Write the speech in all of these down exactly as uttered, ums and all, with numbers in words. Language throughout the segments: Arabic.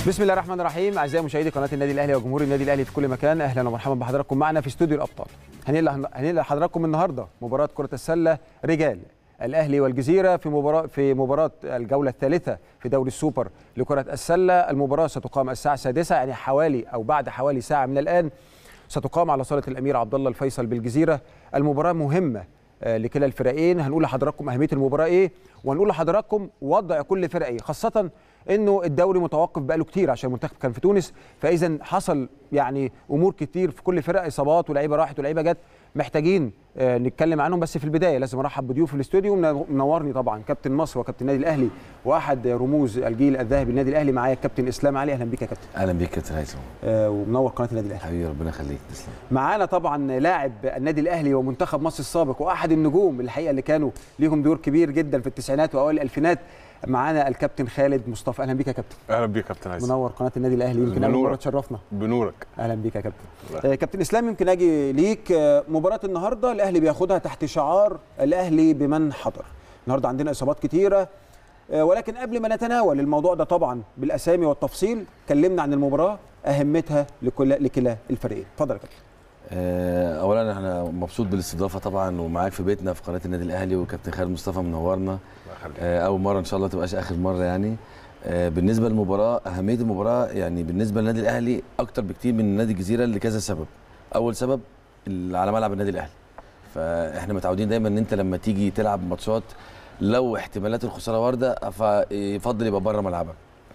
بسم الله الرحمن الرحيم. اعزائي مشاهدي قناه النادي الاهلي وجمهور النادي الاهلي في كل مكان، اهلا ومرحبا بحضراتكم معنا في استوديو الابطال. هننقل لحضراتكم النهارده مباراه كره السله رجال الاهلي والجزيره في مباراه في مباراه الجوله الثالثه في دوري السوبر لكره السله. المباراه ستقام الساعه السادسة، يعني حوالي او بعد حوالي ساعه من الان ستقام على صاله الامير عبد الله الفيصل بالجزيره. المباراه مهمه لكلا الفريقين، هنقول لحضراتكم اهميه المباراه ايه، وهنقول لحضراتكم وضع كل فرقه ايه، خاصه انه الدوري متوقف بقاله كتير عشان المنتخب كان في تونس، فاذا حصل يعني امور كتير في كل فرقه، اصابات ولاعيبه راحت ولاعيبه جت، محتاجين آه نتكلم عنهم. بس في البدايه لازم ارحب بضيوف في الاستوديو. منورني طبعا كابتن مصر وكابتن النادي الاهلي واحد رموز الجيل الذهبي للنادي الاهلي، معايا الكابتن اسلام علي. اهلا بيك يا كابتن. اهلا بيك يا كابتن هيثم. آه ومنور قناه النادي الاهلي. حبيبي ربنا يخليك. تسلم. معانا طبعا لاعب النادي الاهلي ومنتخب مصر السابق واحد النجوم الحقيقه اللي كانوا ليهم دور كبير جدا في التسعينات واوائل الالفينات، معانا الكابتن خالد مصطفى. اهلا بيك يا كابتن. اهلا بيك يا كابتن هيثم. منور قناه النادي الاهلي، يمكن اول مره تشرفنا. بنورك. اهلا بيك يا كابتن. آه كابتن اسلام، يمكن اجي ليك. آه مباراه النهارده الاهلي بياخدها تحت شعار الاهلي بمن حضر. النهارده عندنا اصابات كتيره، آه ولكن قبل ما نتناول الموضوع ده طبعا بالاسامي والتفصيل، كلمنا عن المباراه، اهميتها لكل لكلا الفريقين. اتفضل يا كابتن. اولا احنا مبسوط بالاستضافه طبعا، ومعاك في بيتنا في قناه النادي الاهلي، وكابتن خالد مصطفى منورنا. اول مره ان شاء الله تبقاش اخر مره يعني. بالنسبه للمباراه، اهميه المباراه يعني بالنسبه للنادي الاهلي اكتر بكتير من نادي الجزيره لكذا سبب. اول سبب على ملعب النادي الاهلي، فاحنا متعودين دايما ان انت لما تيجي تلعب ماتشات لو احتمالات الخساره وارده فيفضل يبقى بره ملعبك.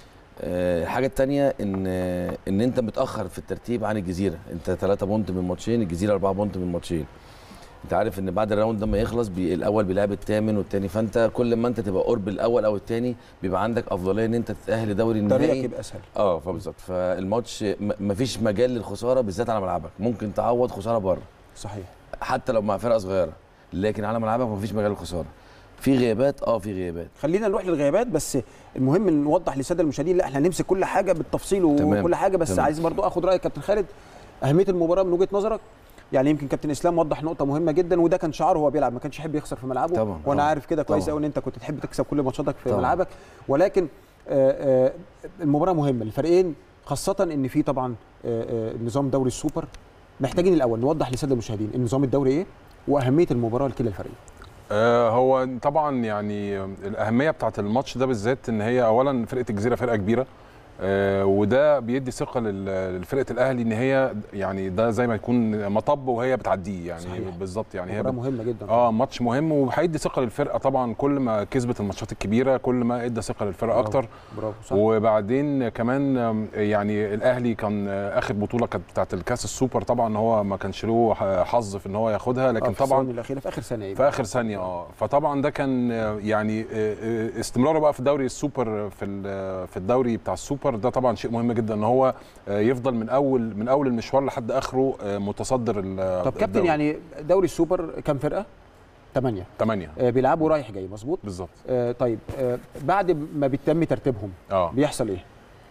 الحاجه الثانيه ان ان انت متاخر في الترتيب عن الجزيره، انت ثلاثة بونت من ماتشين، الجزيره أربعة بونت من ماتشين. انت عارف ان بعد الراوند لما يخلص بي الاول بيلعب الثامن والثاني، فانت كل ما انت تبقى قرب الاول او الثاني بيبقى عندك افضليه ان انت تتاهل لدوري النهائي، طريقك يبقى اسهل. اه فبالظبط، فالماتش مفيش مجال للخساره بالذات على ملعبك، ممكن تعوض خساره بره. صحيح. حتى لو مع فرقه صغيره، لكن على ملعبك مفيش مجال للخساره. في غيابات، اه في غيابات. خلينا نروح للغيابات، بس المهم نوضح للساده المشاهدين، لا احنا هنمسك كل حاجه بالتفصيل وكل حاجه، بس تمام. عايز برضو اخد رايك كابتن خالد، اهميه المباراه من وجهه نظرك. يعني يمكن كابتن اسلام وضح نقطه مهمه جدا، وده كان شعاره وهو بيلعب، ما كانش يحب يخسر في ملعبه طبعا. وانا عارف كده كويس قوي ان انت كنت تحب تكسب كل ماتشاتك في طبعا. ملعبك، ولكن آآ آآ المباراه مهمه للفريقين، خاصه ان في طبعا نظام دوري السوبر. محتاجين الاول نوضح للساده المشاهدين النظام الدوري ايه واهميه المباراه لكلا الفريقين. آه هو طبعا يعني الاهميه بتاعه الماتش ده بالذات ان هي اولا فرقه الجزيره فرقه كبيره، آه وده بيدي ثقه لفرقه الاهلي ان هي يعني ده زي ما يكون مطب وهي بتعديه يعني بالظبط. يعني هي مهمه جدا. اه ماتش مهم، وهيدي ثقه للفرقه طبعا. كل ما كسبت الماتشات الكبيره كل ما ادى ثقه للفرقه برافو. اكتر. برافو صح. وبعدين كمان يعني الاهلي كان اخر بطوله كانت بتاعه الكاس السوبر، طبعا هو ما كانش له حظ في ان هو ياخدها، لكن في طبعا الاخيره في اخر ثانيه في اخر ثانيه اه فطبعا ده كان يعني استمراره بقى في الدوري السوبر، في في الدوري بتاع السوبر ده طبعا شيء مهم جدا ان هو يفضل من اول من اول المشوار لحد اخره متصدر. طب كابتن، يعني دوري السوبر كام فرقه؟ ثمانية. ثمانية آه بيلعبوا رايح جاي، مظبوط؟ بالظبط. آه طيب آه بعد ما بيتم ترتيبهم اه بيحصل ايه؟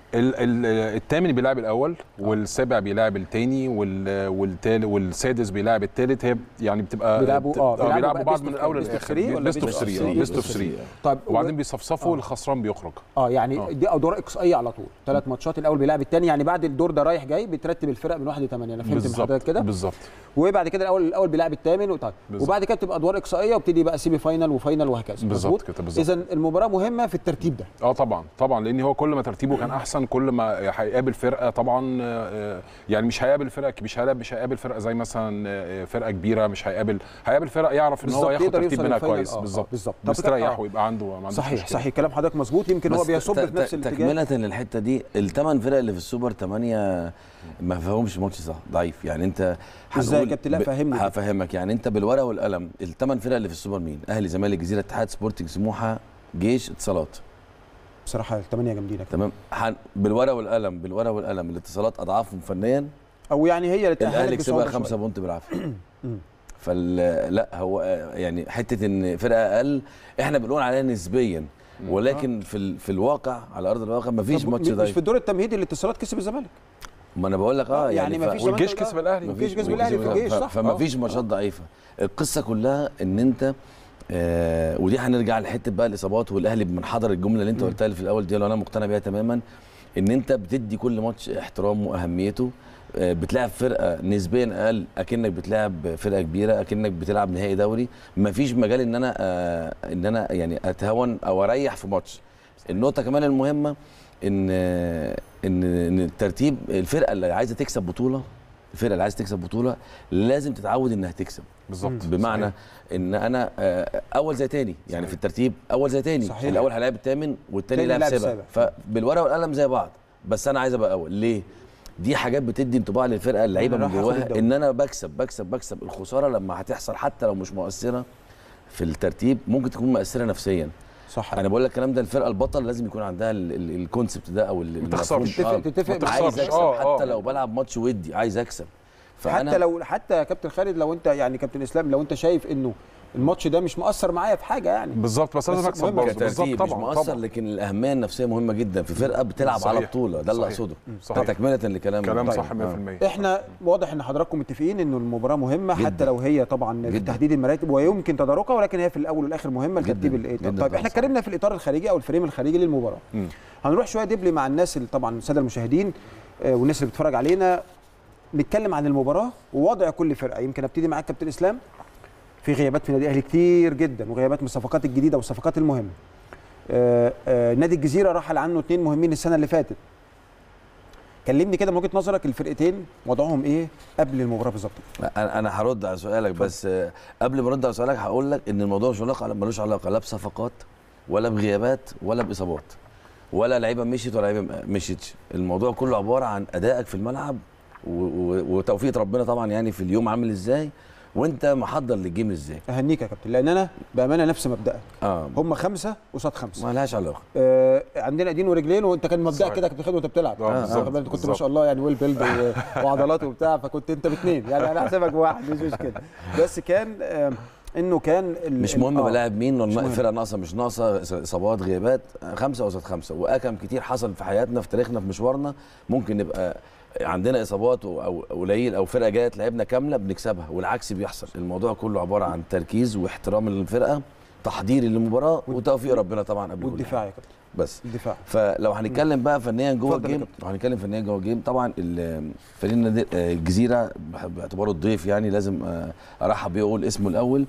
الثامن بيلعب الاول، والسابع بيلعب الثاني، والثالث والسادس بيلعب الثالث. هي يعني بتبقى بيلعبوا اه بيلعبوا بعض من الاول للاخر، بيست اوف ثلاثة بيست اوف ثلاثة. طيب وبعدين بيصفصفوا، الخسران بيخرج. اه يعني آه. دي ادوار اقصائيه على طول، ثلاث ماتشات الاول بيلعب الثاني، يعني بعد الدور ده رايح جاي بترتب الفرق من واحد لثمانية. انا فهمت من حضرتك كده بالظبط. وبعد كده الاول الاول بيلعب الثامن، وطيب وبعد كده بتبقى ادوار اقصائيه وبتدي بقى سيمي فاينال وفاينال وهكذا. بالظبط كده بالظبط. اذا المباراه مهمه في الترتيب ده. اه طبعا طبعا، لان هو كل ما ترتيبه كان احسن كل ما هيقابل فرقه طبعا، يعني مش هيقابل فرقه مش هيقابل مش هيقابل فرقه زي مثلا فرقه كبيره، مش هيقابل هيقابل فرقه يعرف ان هو ياخد ترتيب منها كويس. بالظبط بالظبط، مستريح ويبقى عنده ما عندوش صحيح مشكلة. صحيح كلام حضرتك مظبوط. يمكن هو بيصب في نفس الاتجاه. تكمله للحته دي، الثمان فرق اللي في السوبر ثمانيه ما فهمش ماتش صح ضعيف. يعني انت ازاي يا كابتن؟ لا فهمني. هفهمك. يعني انت بالورقه والقلم الثمان فرق اللي في السوبر مين؟ اهلي، زمالك، الجزيره، اتحاد، سبورتنج، سموحه، جيش، اتصالات. بصراحه الثمانيه جامدين. تمام. بالورقه والقلم بالورقه والقلم الاتصالات اضعافهم فنيا، او يعني هي اللي الاهلي كسبها خمسة بونت بالعافيه. فلا هو يعني حته ان فرقه اقل احنا بنقول عليها نسبيا، ولكن في في الواقع على ارض الواقع مفيش ماتش ضعيف. مش في الدور التمهيدي الاتصالات كسب الزمالك. ما انا بقول لك اه يعني, يعني والجيش كسب الاهلي، والجيش كسب الاهلي في الجيش صح. فما فيش ماتشات ضعيفه. القصه كلها ان انت آه ودي هنرجع لحته بقى الاصابات، والاهلي من حضر الجمله اللي انت قلتها في الاول دي، وانا مقتنع بيها تماما. ان انت بتدي كل ماتش احترامه واهميته. بتلعب فرقه نسبيا اقل اكنك بتلعب فرقه كبيره، اكنك بتلعب نهائي دوري. مفيش مجال ان انا ان انا يعني اتهون او اريح في ماتش. النقطه كمان المهمه ان ان ان الترتيب، الفرقه اللي عايزه تكسب بطوله الفرقه اللي عايزه تكسب بطوله لازم تتعود انها تكسب بالظبط. بمعنى صحيح. ان انا اول زي تاني، يعني صحيح. في الترتيب اول زي تاني. صحيح. الاول هيلاعب الثامن والثاني يلعب سابع، فبالورقه والقلم زي بعض، بس انا عايز ابقى اول. ليه؟ دي حاجات بتدي انطباع للفرقه اللعيبه من جواها ان انا بكسب بكسب بكسب. الخساره لما هتحصل حتى لو مش مؤثره في الترتيب ممكن تكون مؤثره نفسيا. صح. انا بقول لك الكلام ده، الفرقه البطل لازم يكون عندها الكونسبت ده او المفهوم. تتفق تتفق عايز اكسب آه حتى آه. لو بلعب ماتش ودي عايز اكسب. حتى لو حتى يا كابتن خالد، لو انت يعني كابتن اسلام، لو انت شايف انه الماتش ده مش مؤثر معايا في حاجه يعني بالظبط، بس لازم اكسب برضه. بالظبط طبعا مش مؤثر طبعا. لكن الاهميه النفسيه مهمه جدا في فرقه بتلعب صحيح. على بطوله، ده اللي اقصده تكمله لكلام كلام طيب. صح مية في المية. احنا واضح ان حضراتكم متفقين انه المباراه مهمه جداً. حتى لو هي طبعا في تحديد المراتب ويمكن تداركها، ولكن هي في الاول والاخر مهمه لترتيب الاطار. طيب احنا اتكلمنا في الاطار الخارجي او الفريم الخارجي للمباراه. م. هنروح شويه دبلي مع الناس اللي طبعا الساده المشاهدين والناس اللي بتتفرج علينا، نتكلم عن المباراه ووضع كل فرقه. يمكن ابتدي معاك كابتن اسلام. في غيابات في نادي الاهلي كتير جدا، وغيابات من الصفقات الجديده والصفقات المهمه. آآ آآ نادي الجزيره رحل عنه اثنين مهمين السنه اللي فاتت. كلمني كده من وجهه نظرك الفرقتين وضعهم ايه قبل المباراه بالظبط؟ انا انا هرد على سؤالك، بس قبل ما ارد على سؤالك هقول لك ان الموضوع مش علاقه ملوش علاقه لا بصفقات ولا بغيابات ولا باصابات ولا لعيبه مشيت ولا لعيبه مشيتش. الموضوع كله عباره عن ادائك في الملعب وتوفيق ربنا طبعا، يعني في اليوم عامل ازاي وانت محضر للجيم ازاي. اهنيك يا كابتن، لان انا بامانه نفس مبدأك. اه هم خمسه قصاد خمسه ما لهاش علاقه. آه عندنا ايدين ورجلين، وانت كان مبدأك كده كابتن خالد وانت بتلعب. اه بالظبط. انت كنت ما شاء الله يعني ويل بيلد وعضلات وبتاع، فكنت انت باثنين يعني انا هحسبك بواحد مش مشكله. بس كان آه انه كان مش مهم آه بلاعب مين ولا الفرقه ناقصه مش ناقصه، اصابات غيابات، خمسه قصاد خمسه. واكم كتير حصل في حياتنا في تاريخنا في مشوارنا، ممكن نبقى عندنا اصابات او قليل او فرقه جايه لعبنا كامله بنكسبها والعكس بيحصل. الموضوع كله عباره عن تركيز واحترام للفرقه، تحضير للمباراه وتوفيق ربنا طبعا قبل والدفاع يا كابتن بس الدفاع. فلو هنتكلم بقى فنيا جوه الجيم، لو هنتكلم فنيا جوه الجيم طبعا فريق نادي الجزيره باعتباره الضيف يعني لازم ارحب بيه واقول اسمه الاول.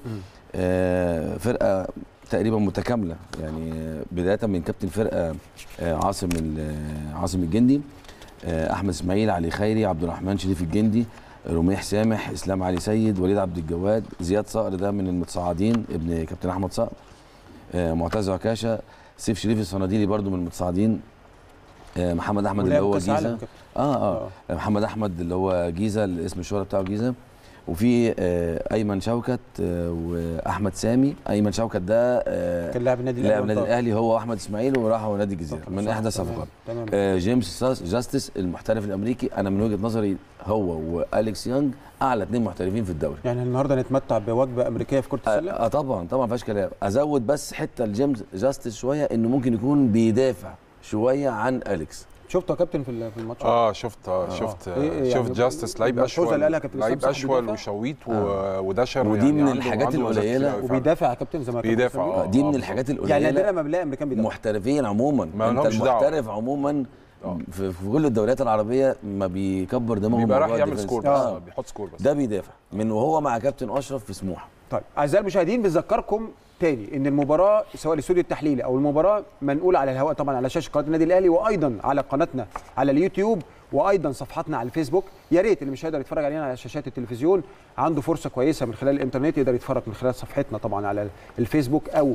فرقه تقريبا متكامله، يعني بدايه من كابتن الفرقه عاصم عاصم الجندي، احمد اسماعيل، علي خيري، عبد الرحمن شريف الجندي، رميح سامح، اسلام علي سيد، وليد عبد الجواد، زياد صقر ده من المتصاعدين ابن كابتن احمد صقر، معتز عكاشه، سيف شريف الصناديلي برده من المتصاعدين، محمد احمد اللي هو جيزه اه اه محمد احمد اللي هو جيزه الاسم الشهره بتاعه جيزه، وفي ايمن شوكت واحمد سامي. ايمن شوكت ده كان لاعب النادي الاهلي لاعب النادي الاهلي هو واحمد اسماعيل وراحوا نادي الجزيره من احدى الصفقات. جيمس جاستس المحترف الامريكي، انا من وجهه نظري هو واليكس يانج اعلى اثنين محترفين في الدوري. يعني النهارده نتمتع بوجبه امريكيه في كره السله؟ اه طبعا طبعا ما فيهاش كلام. ازود بس حته لجيمس جاستس شويه، انه ممكن يكون بيدافع شويه عن اليكس. شفته يا كابتن في الماتش؟ اه شفت آه شفت آه إيه شفت يعني جاستس لعيب اشول، لعيب اشول وشويت آه ودشر، ودي يعني من الحاجات القليله. وبيدافع يا كابتن زي ما بيدافع آه دي من الحاجات القليله يعني نادرا ما بنلاقي امريكان بيدافع. محترفين عموما، انت المحترف عموما في, في كل الدوريات العربيه ما بيكبر دماغه، بيبقى راح يعمل سكور آه. بس بيحط سكور بس. ده بيدافع من وهو مع كابتن اشرف في سموحه. طيب اعزائي المشاهدين بنذكركم تاني ان المباراه سواء الاستوديو التحليلي او المباراه منقوله على الهواء طبعا على شاشه قناه النادي الاهلي، وايضا على قناتنا على اليوتيوب، وايضا صفحاتنا على الفيسبوك. يا ريت اللي مش هيقدر يتفرج علينا على شاشات التلفزيون عنده فرصه كويسه من خلال الانترنت يقدر يتفرج من خلال صفحتنا طبعا على الفيسبوك او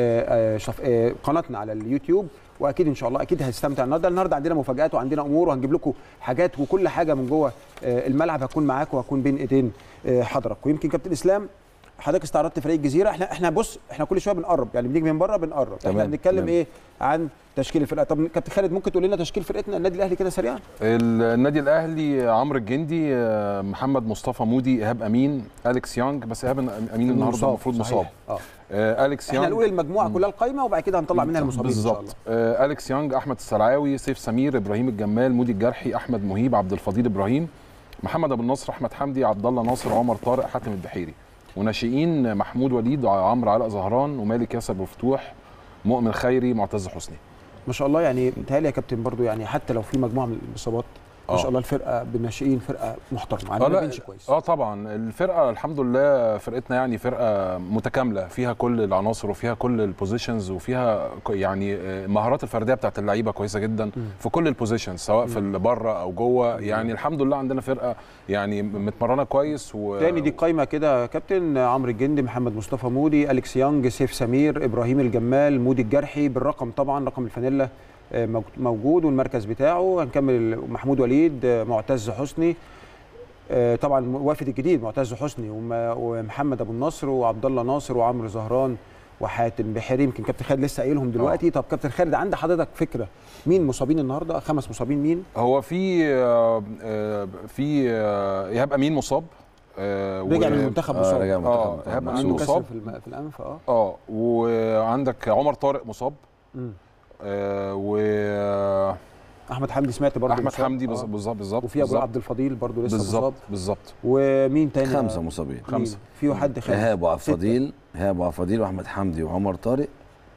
قناتنا على اليوتيوب. واكيد ان شاء الله اكيد هيستمتع النهارده. النهارده عندنا مفاجات وعندنا امور وهنجيب لكم حاجات وكل حاجه من جوه الملعب هكون معاكم وهكون بين ايدين حضرتك. ويمكن كابتن اسلام حضرتك استعرضت فريق الجزيره، احنا احنا بص احنا كل شويه بنقرب يعني بنيجي من بره بنقرب، احنا بنتكلم ايه عن تشكيل الفرقه. طب كابتن خالد ممكن تقول لنا تشكيل فرقتنا النادي الاهلي كده سريعا؟ النادي الاهلي عمرو الجندي، محمد مصطفى مودي، ايهاب امين، اليكس يانج، بس ايهاب امين النهارده المفروض مصاب. اه اليكس يانج. احنا نقول المجموعه كلها القايمه وبعد كده هنطلع منها المصابين ان شاء الله. آه اليكس يانج، احمد السلعاوي، سيف سمير، ابراهيم الجمال، مودي الجرحي، احمد مهيب، عبد الفضيل ابراهيم، محمد ابو النصر، احمد حمدي، عبد الله ناصر، عمر طارق، حاتم البحيري. وناشئين محمود وليد، عمرو علاء زهران، ومالك ياسر بفتوح، مؤمن خيري، معتز حسني. ما شاء الله يعني متهيألي يا كابتن برضو يعني حتى لو في مجموعه من الاصابات ما شاء الله الفرقه بالناشئين فرقه محترمه عندنا بنش كويس. اه طبعا الفرقه الحمد لله فرقتنا يعني فرقه متكامله فيها كل العناصر وفيها كل البوزيشنز وفيها يعني مهارات الفرديه بتاعت اللعيبه كويسه جدا م. في كل البوزيشنز سواء م. في بره او جوه يعني الحمد لله عندنا فرقه يعني متمرنه كويس. و تاني دي قايمه كده يا كابتن: عمرو الجندي، محمد مصطفى مودي، اليكس يانج، سيف سمير، ابراهيم الجمال، مودي الجرحي، بالرقم طبعا رقم الفانيلا موجود والمركز بتاعه. هنكمل محمود وليد، معتز حسني، طبعا وافد الجديد معتز حسني ومحمد ابو النصر وعبد الله ناصر وعمرو زهران وحاتم بحيري. يمكن كابتن خالد لسه قايلهم دلوقتي. طب كابتن خالد عند حضرتك فكره مين مصابين النهارده؟ خمس مصابين مين؟ هو في في ايهاب امين مصاب، رجع من المنتخب مصاب. اه ايهاب امين مصاب في, في الانف. اه اه وعندك عمر طارق مصاب. امم آه و احمد حمدي سمعت برضه احمد حمدي بالظبط بالظبط وفي ابو عبد الفضيل برضه لسه مصاب بالظبط. ومين تاني؟ خمسه مصابين. خمسه في حد خامس. ايهاب وعبد الفضيل ايهاب وعبد الفضيل واحمد حمدي وعمر طارق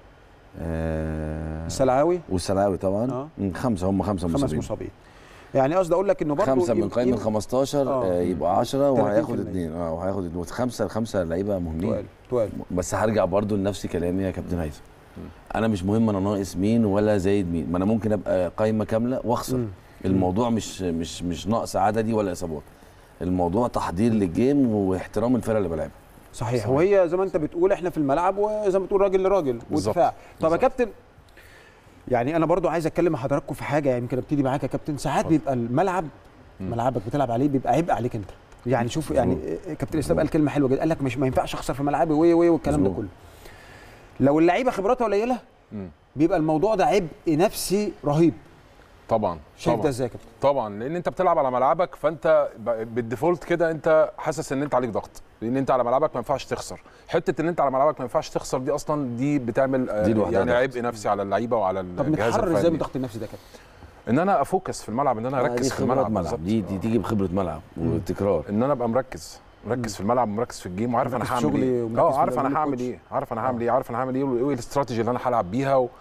آه السلعاوي والسلعاوي طبعا. آه. خمسه هم خمسه مصابين. خمس مصابين يعني قصدي اقول لك انه برضه خمسه من قائمه خمستاشر آه. يبقى عشرة وهياخد اثنين. اه وهياخد اثنين. خمسه خمسه لعيبه مهمين. طوال. بس هرجع برضه لنفس كلامي يا كابتن هيثم. انا مش مهم انا ناقص مين ولا زايد مين، ما انا ممكن ابقى قايمه كامله واخسر. مم. الموضوع مش مش مش نقص عددي ولا اصابات، الموضوع تحضير للجيم واحترام الفرقه اللي بلعبها. صحيح. صحيح. وهي زي ما انت بتقول احنا في الملعب وزي ما بتقول راجل لراجل ودفاع. طب يا كابتن يعني انا برضو عايز اتكلم مع حضراتكم في حاجه، يمكن يعني ابتدي معاك يا كابتن. ساعات بيبقى الملعب مم. ملعبك بتلعب عليه بيبقى عبء عليك انت. يعني شوف يعني كابتن اسلام قال كلمه حلوه جدا، قال لك مش ما ينفعش اخسر في ملعبي وي وي والكلام ده كله. لو اللعيبه خبراتها قليله بيبقى الموضوع ده عبء نفسي رهيب. طبعا شايف ده ازاي يا كابتن؟ طبعا لان انت بتلعب على ملعبك فانت بالديفولت كده انت حاسس ان انت عليك ضغط، لان انت على ملعبك ما ينفعش تخسر. حته ان انت على ملعبك ما ينفعش تخسر دي اصلا دي بتعمل دي يعني عبء نفسي على اللعيبه وعلى الجهاز الفني. طب نتحرر ازاي من الضغط النفسي ده يا كابتن؟ ان انا افوكس في الملعب، ان انا اركز في الملعب. ملعب. دي دي تيجي بخبره ملعب وتكرار. ان انا ابقى مركز مركز في الملعب ومركز في الجيم وعارف انا هعمل ايه. اه عارف انا هعمل ايه عارف انا هعمل ايه عارف انا هعمل ايه وايه الاستراتيجي اللي انا هلعب بيها و...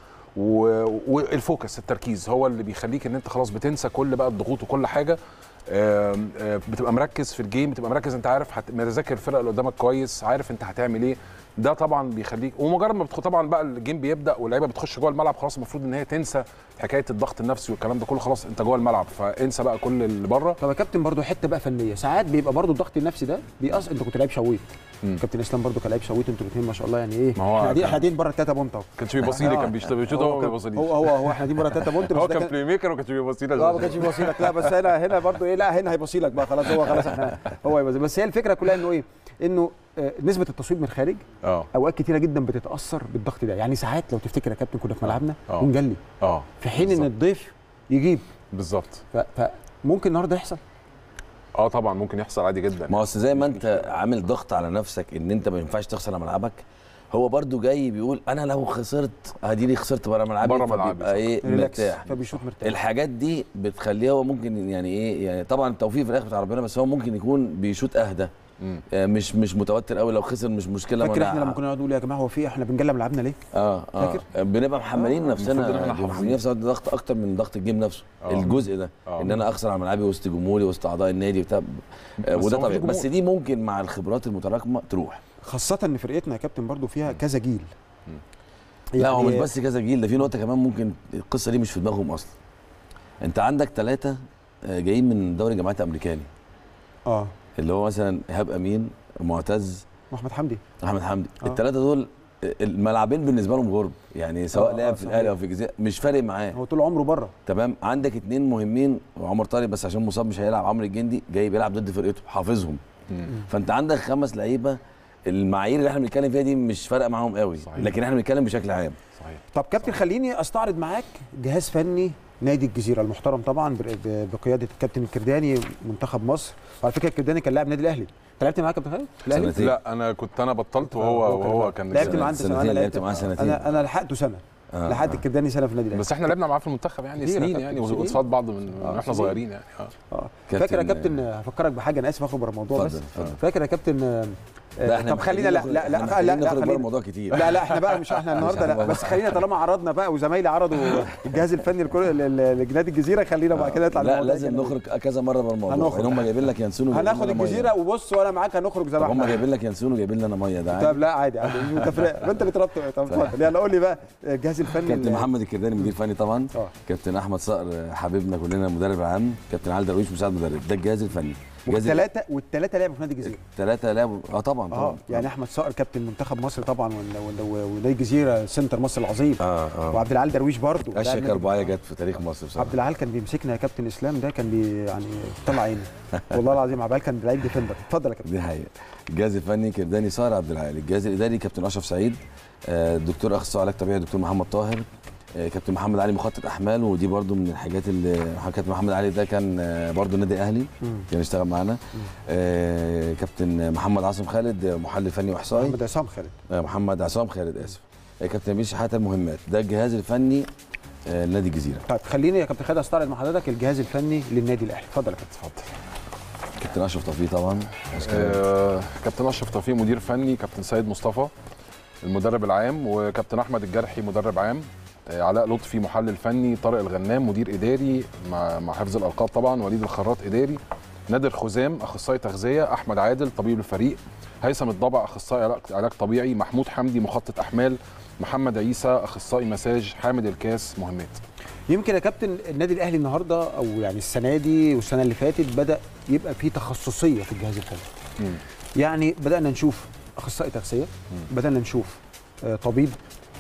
والفوكس التركيز هو اللي بيخليك ان انت خلاص بتنسى كل بقى الضغوط وكل حاجه. آم آم بتبقى مركز في الجيم، بتبقى مركز انت عارف متذاكر الفرقه اللي قدامك كويس، عارف انت هتعمل ايه. ده طبعا بيخليك ومجرد ما بتدخل طبعا بقى الجيم بيبدا واللعيبه بتخش جوه الملعب خلاص المفروض ان هي تنسى حكايه الضغط النفسي والكلام ده كله. خلاص انت جوه الملعب فانسى بقى كل اللي بره. طب يا كابتن برضه حته بقى فنيه، ساعات بيبقى برضه الضغط النفسي ده بيقص. انت كنت لعيب شويت، كابتن اسلام برضه كان لعيب شويت، انتوا الاثنين ما شاء الله يعني ايه. احنا قاعدين قاعدين بره التلاته بونت اهو. كانش بيبصي لي، كان بيشوط هو ما بيبصيليش. هو هو هو احنا قاعدين بره التلاته بونت. هو كان بلاي ميكر وما كانش بيبصي لك. لا ما كانش بيبصي لك. لا بس هنا هنا برضه ايه، لا هنا هيبصي لك بقى خلاص. هو خلاص احنا هو يبصي. بس هي الفكره كلها انه ايه، انه نسبه التصويب من الخارج اه اوقات كتيره جدا بتتاثر بالضغط ده. يعني ساعات لو تفتكر يا كابتن كنا في ملعبنا ونجلي اه في حين بالزبط. ان الضيف يجيب بالظبط. فممكن النهارده يحصل. اه طبعا ممكن يحصل عادي جدا. ما هو زي ما انت عامل ضغط على نفسك ان انت ما ينفعش تخسر على ملعبك، هو برضو جاي بيقول انا لو خسرت اديني خسرت بره ملعبي بره ملعبي ايه مرتاح، فبيشوط مرتاح. الحاجات دي بتخليه هو ممكن يعني ايه، يعني طبعا التوفيق في الاخر بتاع ربنا، بس هو ممكن يكون بيشوط اهدى. آه مش مش متوتر قوي، لو خسر مش مشكله. فاكر احنا لما كنا نقعد نقول يا جماعه هو في احنا بنجلب ملعبنا ليه؟ اه اه فاكر؟ بنبقى محملين آه نفسنا محملين نفسنا ضغط اكتر من ضغط الجيم نفسه. آه الجزء ده آه ان انا اخسر على ملعبي وسط جمهوري وسط اعضاء النادي وبتاع آه وده طبيعي، بس دي ممكن مع الخبرات المتراكمه تروح. خاصه ان فرقتنا يا كابتن برضو فيها كذا جيل. لا يعني هو مش بس كذا جيل، ده في نقطه كمان ممكن القصه دي مش في دماغهم اصلا. انت عندك ثلاثه جايين من دوري الجامعات الامريكاني اه اللي هو مثلا ايهاب امين، معتز، واحمد حمدي احمد حمدي. آه. الثلاثه دول الملعبين بالنسبه لهم غرب، يعني سواء آه لعب آه في الاهلي او في الجزيره مش فارق معاه، هو طول عمره بره. تمام. عندك اثنين مهمين، وعمر طارق بس عشان مصاب مش هيلعب، عمرو الجندي جاي بيلعب ضد فرقته حافظهم. مم. فانت عندك خمس لعيبه المعايير اللي احنا بنتكلم فيها دي مش فارقه معاهم قوي. صحيح. لكن احنا بنتكلم بشكل عام. صحيح. طب كابتن صحيح. خليني استعرض معاك جهاز فني نادي الجزيره المحترم طبعا بقياده الكابتن الكرداني منتخب مصر. وعلى فكره الكرداني كان لاعب النادي الاهلي. انت لعبت معاه كابتن خالد؟ لا انا كنت انا بطلت وهو آه وهو كان لعبت معاه سنه. انا لعبت معاه سنتين. انا انا لحقته سنه. آه لحقت آه. الكرداني سنه في النادي الاهلي. بس احنا لعبنا معاه في المنتخب يعني سنين يعني وقصاد بعض من آه احنا صغيرين يعني. اه اه فاكر يا كابتن هفكرك بحاجه، انا اسف اخرج بره الموضوع بس. فاكر يا كابتن لا احنا طب خلينا لا لا لا لا, لا, لا خلينا خلينا الموضوع كتير. لا لا احنا بقى مش احنا النهارده لا، بس خلينا طالما عرضنا بقى وزمايلي عرضوا الجهاز الفني لنادي الجزيره، خلينا بعد كده نطلع. لا لازم نخرج كذا مره بالموضوع. هم جايبين لك ينسون هناخد الجزيره وبص وانا معاك هنخرج زي ما احنا. هم جايبين لك ينسون وجايبين لنا ميه، ده عادي. طب لا عادي عادي متفرق. انت اللي طلبت. طب اتفضل يلا قول لي بقى الجهاز الفني. كابتن محمد الكرداني مدير فني طبعا. اه كابتن احمد صقر حبيبنا كلنا مدرب عام. كابتن علي درويش مساعد مدرب. ده الجهاز الفني. والثلاثه والثلاثه لعبوا في نادي الجزيره. الثلاثه لعبوا اه طبعا طبعا. اه يعني احمد صقر كابتن منتخب مصر طبعا، ونادي الجزيره سنتر مصر العظيم. اه اه وعبد العال درويش برضه اشيك اربعه جت في تاريخ مصر بصراحه. عبد العال كان بيمسكنا يا كابتن اسلام، ده كان بي يعني طلع عيني والله العظيم. عبد العال كان لعيب ديفندر. اتفضل يا كابتن. دي حقيقه. الجهاز الفني كرداني صقر عبد العال. الجهاز الاداري كابتن اشرف سعيد، الدكتور اخصائي علاج طبيعي دكتور محمد طاهر، كابتن محمد علي مخطط احمال، ودي برضو من الحاجات اللي كابتن محمد علي ده كان برضو النادي الاهلي كان يشتغل معانا. آه كابتن محمد عاصم خالد محلل فني واحصائي. محمد عصام خالد آه محمد عصام خالد اسف. آه كابتن نبيل شحاته المهمات. ده الجهاز الفني آه لنادي الجزيره. طيب خليني يا كابتن خالد استعرض مع حضرتك الجهاز الفني للنادي الاهلي. اتفضل يا كابتن. اتفضل. كابتن اشرف توفيق طبعا. آه كابتن اشرف توفيق مدير فني، كابتن سيد مصطفى المدرب العام، وكابتن احمد الجرحي مدرب عام، علاء لطفي محلل فني، طارق الغنام مدير اداري مع مع حفظ الالقاب طبعا، وليد الخراط اداري، نادر خزام اخصائي تغذيه، احمد عادل طبيب الفريق، هيثم الضبع اخصائي علاج طبيعي، محمود حمدي مخطط احمال، محمد عيسى اخصائي مساج، حامد الكاس مهمات. يمكن يا كابتن النادي الاهلي النهارده او يعني السنه دي والسنه اللي فاتت بدا يبقى فيه تخصصيه في الجهاز الفني. مم. يعني بدانا نشوف اخصائي تغذيه، بدانا نشوف آه طبيب،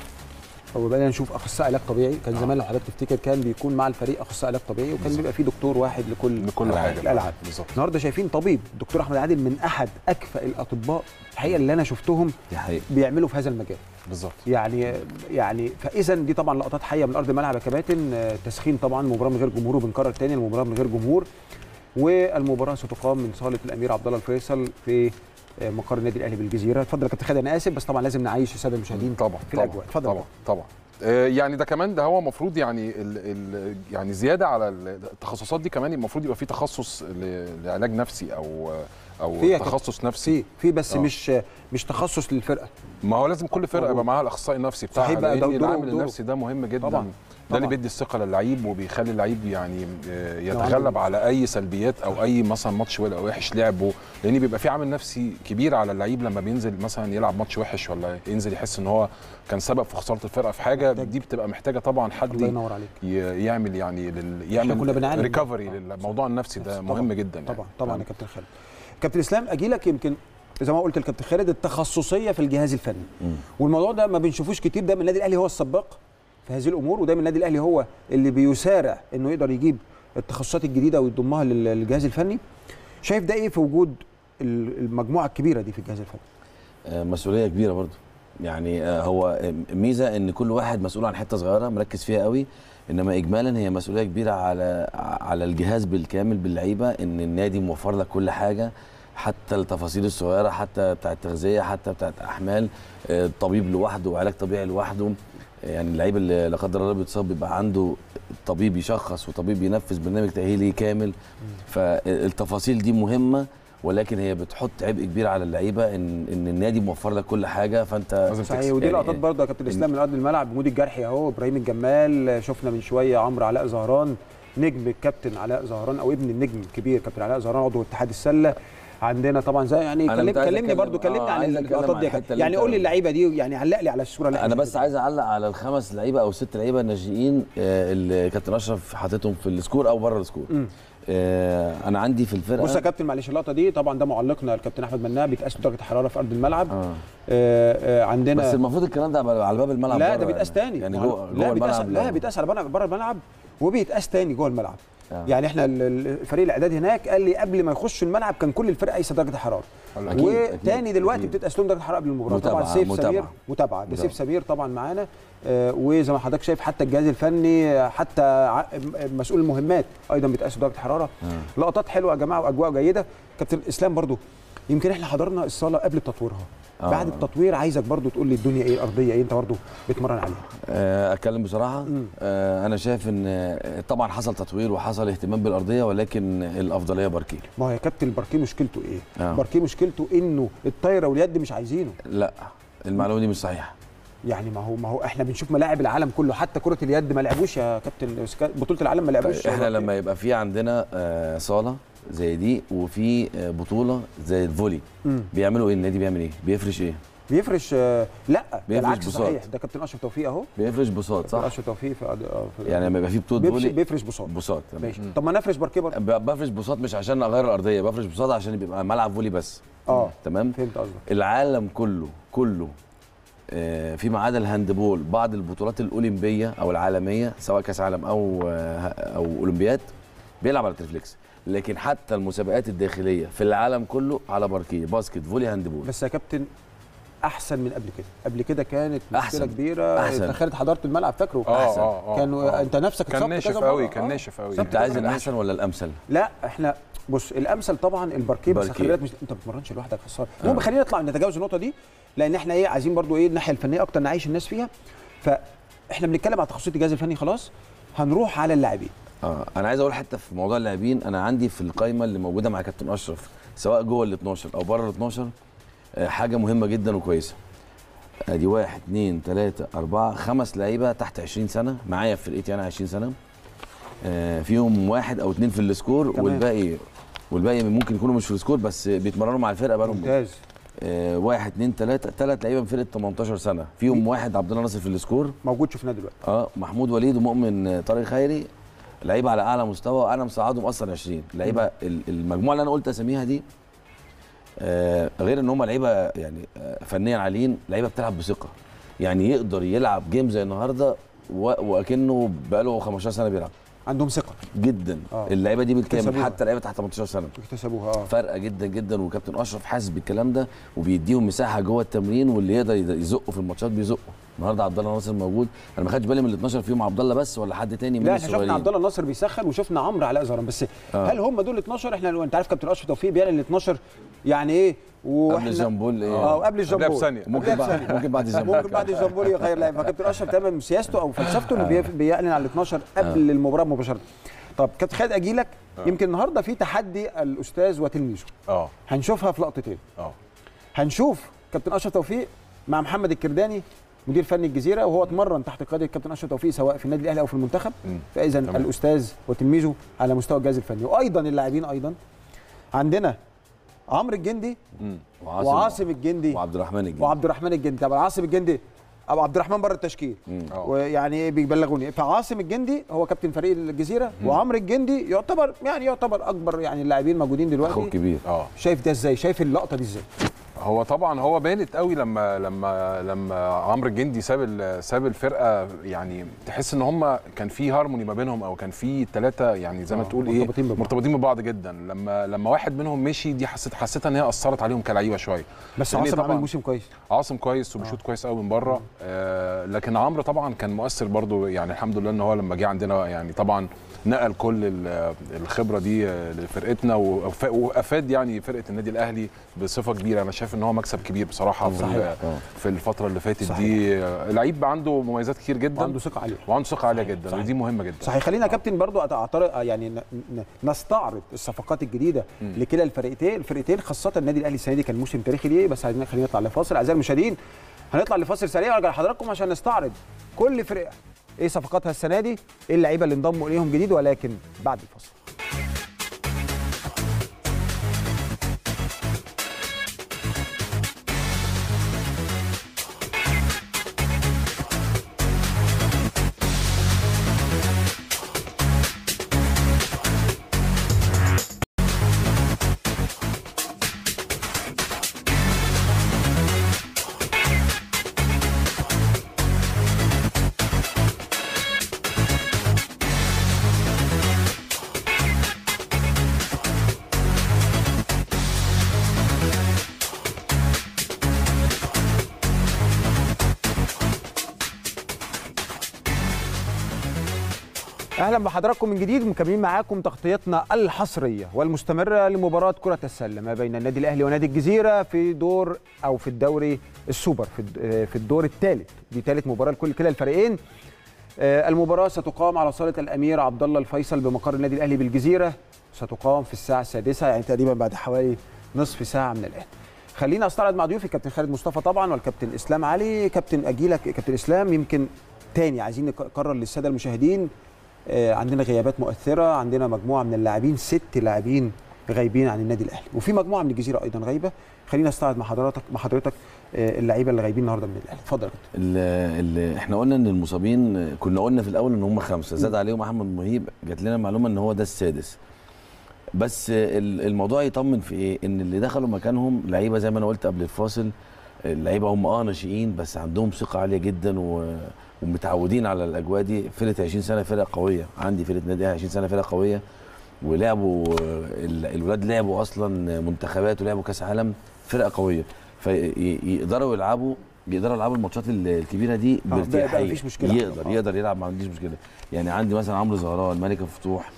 وبدأنا نشوف اخصائي علاج طبيعي. كان آه. زمان لو حضرتك تفتكر كان بيكون مع الفريق اخصائي علاج طبيعي، وكان بيبقى فيه دكتور واحد لكل لكل حاجه الالعاب. النهارده شايفين طبيب دكتور احمد عادل من احد اكفأ الاطباء الحقيقه اللي انا شفتهم بيعملوا في هذا المجال بالظبط. يعني يعني فاذا دي طبعا لقطات حيه من ارض الملعب يا كباتن. تسخين طبعا مباراه من غير جمهور، وبنكرر تاني المباراه من غير جمهور، والمباراه ستقام من صاله الامير عبد الله الفيصل في مقر النادي الاهلي بالجزيره. اتفضل يا كابتن خالد. انا اسف بس طبعا لازم نعيش الساده المشاهدين طبعا في الاجواء. اتفضل. طبعا طبعا يعني ده كمان ده هو المفروض يعني ال ال يعني زياده على التخصصات دي كمان المفروض يبقى في تخصص لعلاج نفسي او او تخصص نفسي في بس آه. مش مش تخصص للفرقه. ما هو لازم كل فرقه يبقى معاها الاخصائي النفسي بتاعها، لان العامل النفسي ده مهم جدا طبعا. ده اللي بيدي الثقه للعيب وبيخلي اللعيب يعني يتغلب على اي سلبيات او اي مثلا ماتش وحش لعبه، لان بيبقى في عامل نفسي كبير على اللعيب لما بينزل مثلا يلعب ماتش وحش ولا ينزل يحس ان هو كان سبب في خساره الفرقه في حاجه. دي بتبقى محتاجه طبعا حد يعمل يعني يعمل ريكفري للموضوع النفسي ده مهم جدا طبعا يعني. طبعا يا كابتن خالد. كابتن اسلام اجي لك يمكن زي ما قلت للكابتن خالد التخصصيه في الجهاز الفني، م. والموضوع ده ما بنشوفوش كتير. دايما النادي الاهلي هو السباق في هذه الامور، ودايما النادي الاهلي هو اللي بيسارع انه يقدر يجيب التخصصات الجديده ويضمها للجهاز الفني. شايف ده ايه في وجود المجموعه الكبيره دي في الجهاز الفني؟ مسؤوليه كبيره برضو يعني. هو ميزه ان كل واحد مسؤول عن حته صغيره مركز فيها قوي، انما اجمالا هي مسؤوليه كبيره على على الجهاز بالكامل باللعيبه، ان النادي موفر لك كل حاجه حتى التفاصيل الصغيره، حتى بتاعه التغذيه، حتى بتاعه احمال، طبيب لوحده وعلاج طبيعي لوحده. يعني اللعيب اللي لا قدر الله بيتصاب بيبقى عنده طبيب يشخص وطبيب ينفذ برنامج تاهيلي كامل. فالتفاصيل دي مهمه، ولكن هي بتحط عبء كبير على اللعيبه ان ان النادي موفر لك كل حاجه، فانت صحيح. ودي لقطات يعني برضه يا كابتن اسلام من ارض الملعب. مودي الجرحي اهو، ابراهيم الجمال، شفنا من شويه عمرو علاء زهران نجم الكابتن علاء زهران او ابن النجم الكبير كابتن علاء زهران عضو اتحاد السله عندنا طبعا. زي يعني كلم كلمني برضو كلمني آه عن اللقطات دي يعني. قول لي اللعيبه دي يعني، علق لي على الصوره اللي انا بس عايز اعلق على الخمس لعيبه او ست لعيبه الناشئين اللي كابتن اشرف حاططهم في السكور او بره السكور. آه انا عندي في الفرقه. بص يا كابتن معلش اللقطه دي طبعا ده معلقنا الكابتن احمد مناع بيتقاس درجه الحراره في ارض الملعب. آه. آه عندنا بس المفروض الكلام ده على باب الملعب. لا ده بيتقاس تاني يعني جوه جوه الملعب. لا بيتقاس على بره الملعب وبيتقاس تاني جوه الملعب. آه. يعني احنا الفريق الاعداد هناك قال لي قبل ما يخش الملعب كان كل الفرقه قايسه درجه الحراره، وتاني دلوقتي بتتقاس لهم درجه الحراره قبل المباراه. طبعا سيف متابعة. سمير متابعه ده سيف سمير طبعا معانا. آه وزي ما حضرتك شايف حتى الجهاز الفني حتى مسؤول المهمات ايضا بيتقاس درجه الحراره. آه. لقطات حلوه يا جماعه واجواء جيده. كابتن اسلام برضو يمكن احنا حضرنا الصاله قبل تطويرها آه. بعد التطوير عايزك برضو تقول لي الدنيا ايه، الارضيه ايه انت برضو بتمرن عليها. آه اتكلم بصراحه. آه انا شايف ان طبعا حصل تطوير وحصل اهتمام بالارضيه، ولكن الافضليه باركيه. ما هو يا كابتن الباركيه مشكلته ايه؟ آه. الباركيه مشكلته انه الطايره واليد مش عايزينه. لا المعلومه دي مش صحيحه. يعني ما هو ما هو احنا بنشوف ملاعب العالم كله، حتى كره اليد ما لعبوش يا كابتن، بطوله العالم ما لعبوش. احنا لما يبقى في عندنا آه صاله زي دي وفي آه بطوله زي الفولي، مم. بيعملوا ايه؟ النادي بيعمل ايه؟ بيفرش ايه؟ بيفرش آه لا بالعكس صحيح، ده كابتن اشرف توفيق اهو بيفرش بساط صح؟ اشرف توفيق في, في يعني لما يبقى في بطوله فولي بيفرش بساط بساط ماشي. طب ما نفرش باركيه برضه؟ بفرش بساط مش عشان اغير الارضيه، بفرش بساط عشان يبقى ملعب فولي بس. اه تمام. فهمت قصدك. العالم كله كله آه فيما عدا الهاندبول بعض البطولات الاولمبيه او العالميه سواء كاس عالم او آه او اولمبياد بيلعب على التريفلكس، لكن حتى المسابقات الداخليه في العالم كله على باركيه، باسكت، فولي، هاندبول. بس يا كابتن احسن من قبل كده، قبل كده كانت مشكله أحسن. كبيره. أحسن. دخلت حضاره الملعب فاكره؟ احسن. آه آه كانوا آه. انت نفسك كان ناشف قوي، كان ناشف قوي. انت عايز الاحسن ولا الامثل؟ لا احنا بص الامثل طبعا الباركيه، بس خلي بالك مش انت ما بتتمرنش لوحدك خساره. المهم خلينا نطلع نتجاوز النقطه دي، لان احنا ايه عايزين برضو ايه الناحيه الفنيه اكتر نعيش الناس فيها. فاحنا بنتكلم على تخصصات الجهاز الفني خلاص، هنروح على اللاعبين. اه انا عايز اقول حتى في موضوع اللاعبين، انا عندي في القائمه اللي موجوده مع كابتن اشرف سواء جوه ال اتناشر او بره ال اتناشر حاجه مهمه جدا وكويسه. ادي واحد اثنين ثلاثة أربعة خمس لعيبه تحت عشرين سنه معايا في فرقتي انا عشرين سنه، آه فيهم واحد او اثنين في السكور كمان. والباقي والباقي ممكن يكونوا مش في السكور بس بيتمرنوا مع الفرقه بقى لهم ممتاز. آه واحد اثنين ثلاثة ثلاث لعيبه من فرقه تمنتاشر سنه، فيهم واحد عبد الله ناصر في السكور موجود شفناه دلوقتي، اه محمود وليد ومؤمن طارق خيري، لعيبه على اعلى مستوى، انا مساعدهم اصلا عشرين لعيبه. المجموعه اللي انا قلت اساميها دي آه غير ان هم لعيبه يعني آه فنيا عاليين، لعيبه بتلعب بثقه، يعني يقدر يلعب جيم زي النهارده واكنه بقاله خمستاشر سنه بيلعب. عندهم ثقه جدا. آه. اللعيبه دي بالكامل حتى لعيبه تحت تمنتاشر سنه اكتسبوها. اه فارقه جدا جدا، وكابتن اشرف حاسس بالكلام ده وبيديهم مساحه جوه التمرين، واللي يقدر يزقه في الماتشات بيزقه. النهارده عبد الله ناصر موجود، انا ما خدتش بالي من ال اتناشر فيهم عبد الله بس ولا حد تاني من لا احنا شفنا عبد الله ناصر بيسخن وشفنا عمرو علاء زهران بس. آه. هل هم دول اتناشر؟ احنا انت عارف كابتن اشرف توفيق بيعلن ال اتناشر يعني ايه واحنا قبل الجامبول ايه اه قبل الجامبول بثانيه ممكن بعد ممكن بعد الجامبول ممكن بعد الجامبول يغير لاعب. فكابتن اشرف تمام سياسته او فلسفته اللي آه. بيعلن على ال اتناشر قبل آه. المباراه مباشره. طب كابتن خالد اجي لك آه. يمكن النهارده في تحدي الاستاذ وتلميذه اه هنشوفها في لقطتين. اه هنشوف كابتن اشرف توفيق مع محمد الكرداني مدير فني الجزيره وهو اتمرن تحت قياده الكابتن اشرف توفيق سواء في النادي الاهلي او في المنتخب. فاذا الاستاذ وتلميذه على مستوى الجهاز الفني. وايضا اللاعبين ايضا عندنا عمرو الجندي وعاصم, وعاصم الجندي وعبد الرحمن الجندي وعبد الرحمن الجندي. طبعا عاصم الجندي او عبد الرحمن بره التشكيل ويعني بيبلغوني. فعاصم الجندي هو كابتن فريق الجزيره وعمرو الجندي يعتبر يعني يعتبر اكبر يعني اللاعبين موجودين دلوقتي. اخو كبير. اه شايف ده ازاي؟ شايف اللقطه دي ازاي؟ هو طبعا هو بانت قوي لما لما لما عمرو الجندي ساب ساب الفرقه، يعني تحس ان هم كان في هارموني ما بينهم او كان في ثلاثه يعني زي ما تقول ايه مرتبطين ببعض. مرتبطين ببعض جدا. لما لما واحد منهم مشي دي حسيت حسيتها ان هي اثرت عليهم كلعيبه شويه. بس عاصم عمل موسم كويس. عاصم كويس وبيشوط آه. كويس قوي من بره. آه لكن عمرو طبعا كان مؤثر برضو، يعني الحمد لله ان هو لما جه عندنا يعني طبعا نقل كل الخبره دي لفرقتنا وافاد يعني فرقه النادي الاهلي بصفه كبيره. انا شايف ان هو مكسب كبير بصراحه في في الفتره اللي فاتت صحيح. دي لعيب عنده مميزات كتير جدا وعنده ثقه عاليه وعنده ثقه عاليه جدا صحيح. ودي مهمه جدا صحيح. خلينا يا كابتن برضو اعترض يعني نستعرض الصفقات الجديده لكلا الفرقتين الفرقتين خاصه النادي الاهلي السنه دي كان موسم تاريخي ليه. بس عايزين خلينا نطلع لفاصل. اعزائي المشاهدين هنطلع لفاصل سريع وارجع لحضراتكم عشان نستعرض كل فرقه ايه صفقاتها السنه دي، ايه اللعيبه اللي انضموا اليهم جديد، ولكن بعد الفاصل. اهلا بحضراتكم من جديد، مكملين معاكم تغطيتنا الحصريه والمستمره لمباراه كره السله ما بين النادي الاهلي ونادي الجزيره في دور او في الدوري السوبر في في الدور الثالث. دي ثالث مباراه لكل كلا الفريقين. المباراه ستقام على صاله الامير عبد الله الفيصل بمقر النادي الاهلي بالجزيره، ستقام في الساعه السادسة يعني تقريبا بعد حوالي نصف ساعه من الان. خلينا استعرض مع ضيوفي الكابتن خالد مصطفى طبعا والكابتن اسلام علي. كابتن اجيلك كابتن اسلام، يمكن تاني عايزين نكرر للساده المشاهدين، عندنا غيابات مؤثره، عندنا مجموعه من اللاعبين، ست لاعبين غايبين عن النادي الاهلي، وفي مجموعه من الجزيره ايضا غايبه. خلينا نستعرض مع حضرتك مع حضرتك اللعيبه اللي غايبين النهارده من الاهلي. اتفضل يا كابتن. احنا قلنا ان المصابين كنا قلنا في الاول ان هم خمسه، زاد عليهم احمد مهيب، جات لنا معلومه ان هو ده السادس. بس الموضوع يطمن في ايه؟ ان اللي دخلوا مكانهم لعيبه زي ما انا قلت قبل الفاصل، اللعيبه هم اه ناشئين بس عندهم ثقه عاليه جدا و ومتعودين على الاجواء دي. فرقه عشرين سنه فرقه قويه، عندي فرقه نادي عشرين سنه فرقه قويه، ولعبوا الولاد لعبوا اصلا منتخبات ولعبوا كاس عالم، فرقه قويه، فيقدروا يلعبوا يقدروا يلعبوا الماتشات الكبيره دي بارتياحيه. مفيش مشكله، يقدر آه. يقدر يلعب، ما عنديش مشكله. يعني عندي مثلا عمرو زهران، ملك الفتوح،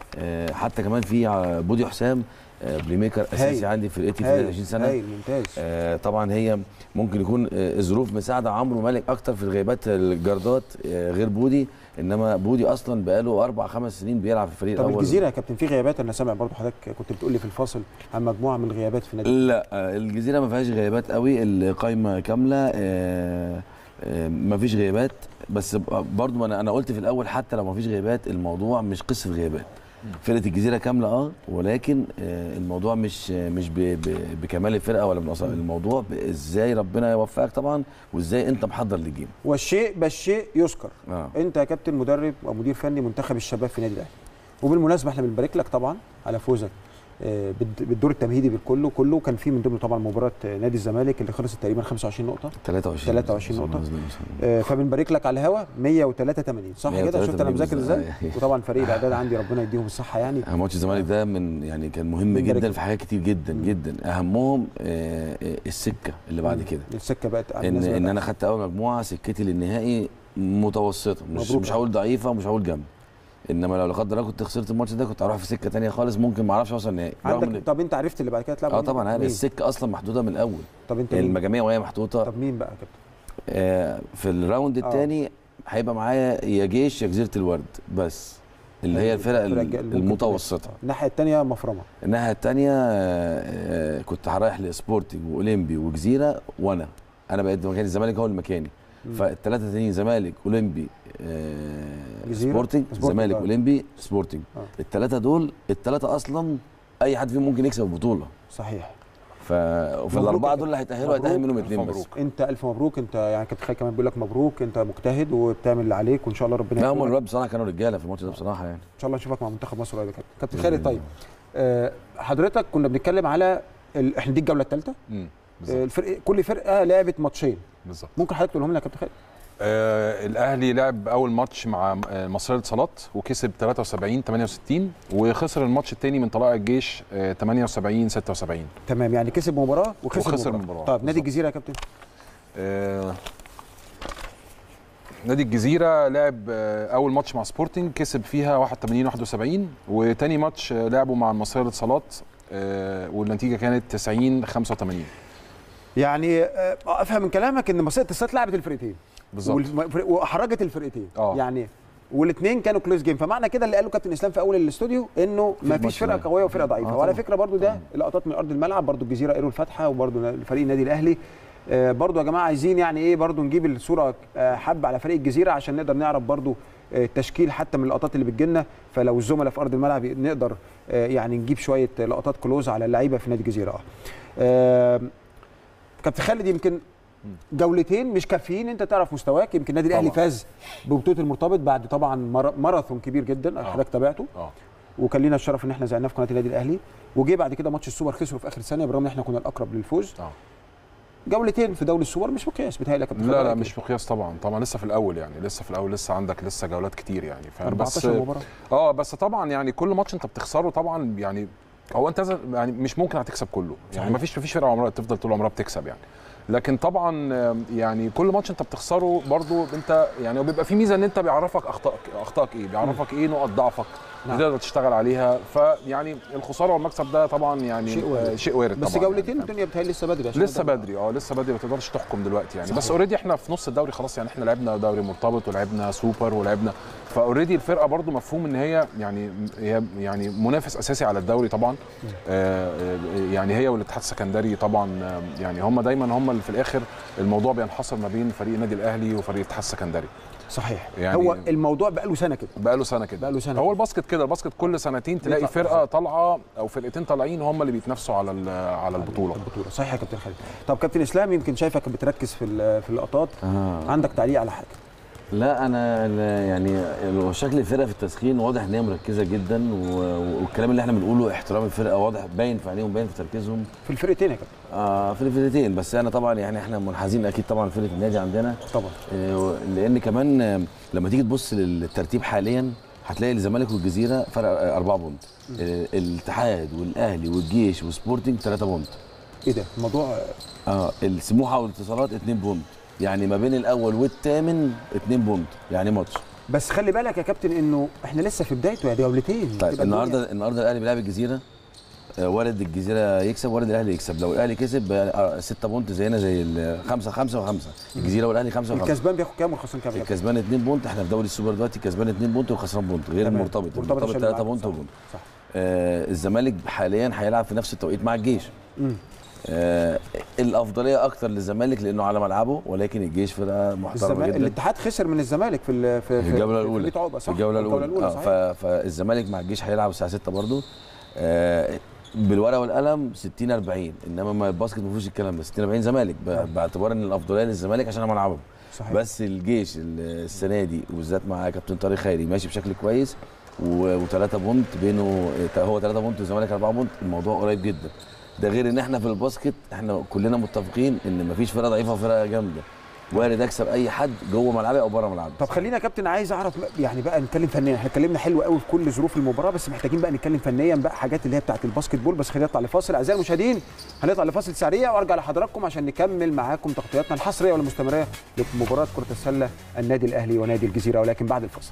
آه حتى كمان في بودي حسام بلاي ميكر اساسي عندي في فرقتي في عشرين سنه. هايل ممتاز. آه طبعا هي ممكن يكون الظروف مساعده عمرو ومالك اكتر في الغيبات الجردات آه غير بودي، انما بودي اصلا بقاله اربع خمس سنين بيلعب في الفريق طب الاول. طب الجزيره يا كابتن في غيابات؟ انا سامع برضو حضرتك كنت بتقول لي في الفاصل عن مجموعه من الغيابات في النادي. لا آه الجزيره ما فيهاش غيابات قوي، القايمه كامله، آه آه ما فيش غيابات. بس برضو انا انا قلت في الاول حتى لو ما فيش غيابات الموضوع مش قصه غيابات. فرقه الجزيره كامله اه ولكن آه الموضوع مش مش بكمال الفرقه ولا بنقص، الموضوع ازاي ربنا يوفقك طبعا وازاي انت محضر للجيم. والشيء بالشيء يذكر. آه. انت يا كابتن مدرب ومدير فني منتخب الشباب في النادي الاهلي، وبالمناسبه احنا بنبارك لك طبعا على فوزك آه بالدور التمهيدي بالكله كله. كان في من ضمنه طبعا مباراه نادي الزمالك اللي خلصت تقريبا خمسة وعشرين نقطه، ثلاثة وعشرين نقطه، آه فبنبارك لك على الهوا مية وتلاتة وتمانين صح كده؟ شفت انا مذاكر ازاي؟ وطبعا فريق الاعداد عندي ربنا يديهم الصحه. يعني ماتش الزمالك ده من يعني كان مهم جدا في حاجات كتير جدا جدا، اهمهم آه السكه اللي بعد كده. السكه بقت ان ان انا خدت اول مجموعه، سكتي للنهائي متوسطه، مش مش هقول ضعيفه ومش هقول جامده، انما لو لا قدر الله كنت خسرت الماتش ده كنت هروح في سكه ثانيه خالص، ممكن ما اعرفش اوصل النهائي. عندك طب انت عرفت اللي بعد كده تلعب؟ اه طبعا عارف، السكه اصلا محدوده من الاول. طب انت المجاميع وهي محطوطه. طب مين بقى يا كابتن؟ آه في الراوند الثاني هيبقى معايا يا جيش يا جزيره الورد، بس اللي هي الفرق المتوسطه. الناحيه الثانيه مفرمه. الناحيه الثانيه آه كنت هرايح لسبورتنج واولمبي وجزيره، وانا انا بقيت مكان الزمالك هو المكاني، فالثلاثه الثانيين زمالك اولمبي آه سبورتنج، زمالك اولمبي سبورتنج، آه. الثلاثه دول الثلاثه اصلا اي حد فيهم ممكن يكسب البطوله. صحيح. ف وفي الاربعه دول اللي هيتاهلوا هيتاهل منهم اثنين بس. انت الف مبروك، انت يعني كابتن خالد كمان بيقول لك مبروك، انت مجتهد وبتعمل اللي عليك وان شاء الله ربنا يكرمك. لا هم الولاد بصراحه كانوا رجاله في الماتش ده بصراحه، يعني ان شاء الله نشوفك مع منتخب مصر قريب يا كابتن. كابتن خالد طيب آه حضرتك كنا بنتكلم على ال... احنا دي الجوله الثالثه، آه الفرق كل فرقه لعبت ماتشين بالظبط، ممكن حضرتك تقولهم لنا يا كابتن خالد؟ آه الاهلي لعب اول ماتش مع مصرية الاتصالات وكسب تلاتة وسبعين تمانية وستين، وخسر الماتش الثاني من طلائع الجيش آه تمانية وسبعين ستة وسبعين. تمام، يعني كسب مباراه وخسر, وخسر مباراه, مباراة. طيب نادي الجزيره يا كابتن؟ آه نادي الجزيره لعب آه اول ماتش مع سبورتنج كسب فيها واحد وتمانين واحد وسبعين، وثاني ماتش آه لعبوا مع مصرية الاتصالات آه والنتيجه كانت تسعين خمسة وتمانين. يعني افهم من كلامك ان مصرية الاتصالات لعبت الفرقتين بالظبط واحرجت الفرقتين أوه. يعني والاثنين كانوا كلوز جيم، فمعنى كده اللي قاله كابتن اسلام في اول الاستوديو انه ما فيش فرقه قويه وفرقه ضعيفه. وعلى فكره برضو ده لقطات من ارض الملعب، برضو الجزيره قالوا الفاتحه وبرضو فريق النادي الاهلي. آه برضو يا جماعه عايزين يعني ايه برضو نجيب الصوره آه حب على فريق الجزيره عشان نقدر نعرف برضو آه التشكيل حتى من اللقطات اللي بتجيلنا، فلو الزملاء في ارض الملعب نقدر آه يعني نجيب شويه لقطات كلوز على اللعيبه في نادي الجزيره. اه كابتن خالد يمكن جولتين مش كافيين انت تعرف مستواك. يمكن النادي الاهلي فاز ببطوله المرتبط بعد طبعا ماراثون كبير جدا حضرتك تابعته، اه وكان لينا الشرف ان احنا زعناه في قناه النادي الاهلي، وجي بعد كده ماتش السوبر خسروا في اخر ثانيه بالرغم ان احنا كنا الاقرب للفوز. اه جولتين في دوري السوبر مش مقياس بتهيألي يا كابتن؟ لا لا مش مقياس طبعا، طبعا لسه في الاول، يعني لسه في الاول، لسه عندك لسه جولات كتير يعني. بس مباراة. اه بس طبعا يعني كل ماتش انت بتخسره طبعا، يعني هو انت يعني مش ممكن هتكسب كله، يعني ما فيش ما فيش فرقه عمرها تفضل طول عمرها بتكسب يعني. لكن طبعا يعني كل ماتش انت بتخسره برضو انت يعني بيبقى في ميزه ان انت بيعرفك اخطائك اخطائك ايه، بيعرفك ايه نقط ضعفك بتقدر تشتغل عليها. فيعني الخساره والمكسب ده طبعا يعني شيء وارد, شيء وارد بس طبعا. جولتين يعني الدنيا بتهيألي لسه بدري لسه بدري اه لسه بدري ما تقدرش تحكم دلوقتي يعني. صحيح. بس اوريدي احنا في نص الدوري خلاص يعني، احنا لعبنا دوري مرتبط ولعبنا سوبر ولعبنا، فاوريدي الفرقه برضو مفهوم ان هي يعني هي يعني منافس اساسي على الدوري طبعا. آه يعني هي والاتحاد السكندري طبعا يعني هم دايما هم اللي في الاخر الموضوع بينحصر ما بين فريق النادي الاهلي وفريق الاتحاد السكندري. صحيح. يعني هو الموضوع بقى له سنه كده بقى له سنه كده بقى له سنه هو الباسكت كده، الباسكت كل سنتين تلاقي فرقه طالعه او فرقتين طالعين هم اللي بيتنافسوا على على البطوله البطوله صحيح يا كابتن خالد. طب كابتن اسلام يمكن شايفك بتركز في في اللقطات، آه. عندك تعليق على حاجه؟ لا انا يعني شكل الفرقه في التسخين واضح ان هي مركزه جدا، والكلام اللي احنا بنقوله احترام الفرقه واضح باين في عينيهم، باين في تركيزهم في الفرقتين يا كابتن. اه في الفرقتين، بس انا طبعا يعني احنا منحازين اكيد طبعا فرقه النادي عندنا طبعا، آه لان كمان لما تيجي تبص للترتيب حاليا هتلاقي الزمالك والجزيره فرق أربعة بونت، آه الاتحاد والاهلي والجيش وسبورتنج ثلاثة بونت. ايه ده الموضوع؟ اه السموحه والاتصالات اتنين بونت، يعني ما بين الاول والثامن اتنين بونت يعني ماتش. بس خلي بالك يا كابتن انه احنا لسه في بدايته يا جولتين. طيب النهارده النهارده الاهلي بيلعب الجزيره، وارد الجزيره يكسب وارد الاهلي يكسب، لو الاهلي كسب ستة بونت زينا زي الخمسه خمسه وخمسه، الجزيره والاهلي خمسه وخمسه. الكسبان بياخد كام والخسران كام؟ الكسبان اتنين بونت، احنا في دوري السوبر دلوقتي الكسبان اتنين بونت والخسران بونت غير المرتبط، المرتبط ثلاثة بونت وبونت. صح. آه الزمالك حاليا هيلعب في نفس التوقيت مع الجيش. امم آه الافضليه اكتر للزمالك لانه على ملعبه، ولكن الجيش فرقه محترمه جدا. الاتحاد خسر من الزمالك في في الجوله الاولى في الجوله الاولى, الأولى. آه فالزمالك مع الجيش هيلعب الساعه ستة برضه. آه بالورقه والقلم ستين أربعين، انما ما الباسكت ما فيهوش الكلام ده، ستين أربعين زمالك باعتبار ان الافضليه للزمالك عشان ملعبه. صحيح. بس الجيش السنه دي وبالذات مع كابتن طارق خيري ماشي بشكل كويس، وثلاثة بونت بينه، هو ثلاثة بونت والزمالك أربعة بونت، الموضوع قريب جدا. ده غير ان احنا في الباسكت احنا كلنا متفقين ان مفيش فرقه ضعيفه وفرقه جامده، وارد اكسب اي حد جوه ملعبي او بره ملعبي. طب خلينا يا كابتن عايز اعرف يعني بقى نتكلم فنيا، احنا اتكلمنا حلو قوي في كل ظروف المباراه، بس محتاجين بقى نتكلم فنيا بقى حاجات اللي هي بتاعه الباسكت بول. بس خلينا نطلع لفاصل اعزائي المشاهدين، هنطلع لفاصل سريع وارجع لحضراتكم عشان نكمل معاكم تغطياتنا الحصريه والمستمره لمباراه كره السله النادي الاهلي ونادي الجزيره، ولكن بعد الفاصل.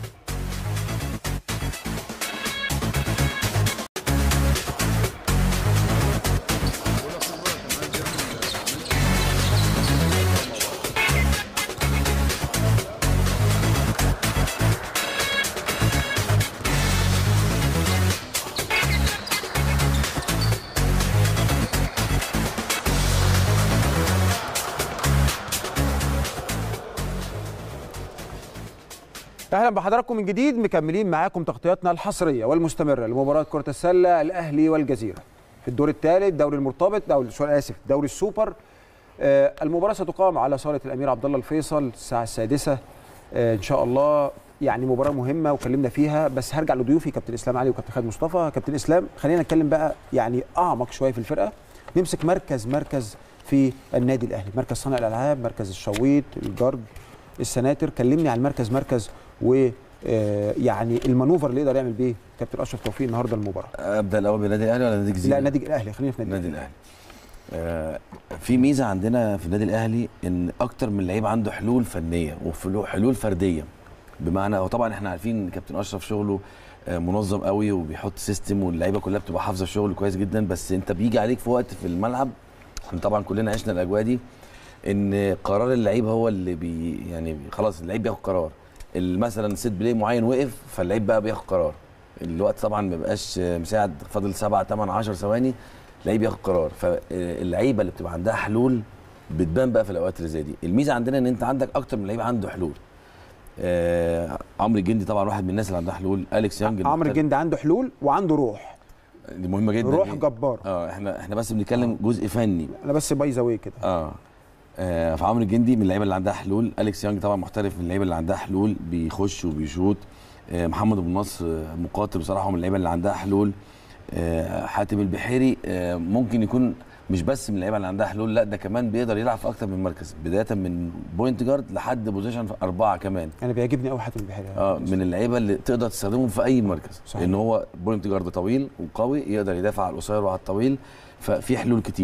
اهلا بحضراتكم من جديد، مكملين معاكم تغطياتنا الحصريه والمستمره لمباراه كره السله الاهلي والجزيره في الدور الثالث دوري المرتبط دوري اسف دوري السوبر. آه المباراه ستقام على صاله الامير عبد الله الفيصل الساعه السادسة آه ان شاء الله. يعني مباراه مهمه وكلمنا فيها، بس هرجع لضيوفي كابتن اسلام علي وكابتن خالد مصطفى. كابتن اسلام خلينا نتكلم بقى يعني اعمق شويه في الفرقه، نمسك مركز مركز في النادي الاهلي، مركز صانع الالعاب، مركز الشويط، الجرد، السناتر. كلمني عن مركز مركز و يعني المانوفر اللي يقدر يعمل بيه كابتن اشرف توفيق النهارده المباراه. ابدا الاول بالنادي الاهلي ولا نادي الجزيره؟ لا نادي الاهلي، خلينا في نادي الاهلي. آه في ميزه عندنا في النادي الاهلي ان اكتر من لعيب عنده حلول فنيه وحلول فرديه، بمعنى هو طبعا احنا عارفين كابتن اشرف شغله آه منظم قوي وبيحط سيستم واللعيبه كلها بتبقى حافظه الشغل كويس جدا، بس انت بيجي عليك في وقت في الملعب، احنا طبعا كلنا عشنا الاجواء دي، ان قرار اللعيب هو اللي بي يعني خلاص اللعيب بياخد قرار، مثلا سيت بلاي معين وقف فاللعيب بقى بياخد قرار، الوقت طبعا ما بيبقاش مساعد، فاضل سبعة ثمانية عشر ثواني اللعيب ياخد قرار، فاللعيبه اللي بتبقى عندها حلول بتبان بقى في الاوقات اللي زي دي. الميزه عندنا ان انت عندك اكتر من لعيب عنده حلول. آه عمرو الجندي طبعا واحد من الناس اللي عندها حلول، اليكس يانج عمرو الجندي عنده حلول وعنده روح، دي مهمه جدا، روح جبار. اه احنا احنا بس بنتكلم جزء فني، انا بس باي ذا واي كده. اه آه فعمرو الجندي من اللعيبه اللي عندها حلول، اليكس يانج طبعا محترف من اللعيبه اللي عندها حلول، بيخش وبيشوط. آه محمد ابو النصر مقاتل بصراحه من اللعيبه اللي عندها حلول. آه حاتم البحيري آه ممكن يكون مش بس من اللعيبه اللي عندها حلول، لا ده كمان بيقدر يلعب في اكتر من مركز، بدايه من بوينت جارد لحد بوزيشن اربعه كمان. انا بيعجبني قوي حاتم البحيري. اه من اللعيبه اللي تقدر تستخدمهم في اي مركز، صحيح. لان هو بوينت جارد طويل وقوي، يقدر يدافع على القصير وعلى الطويل، ففي حلول كتير.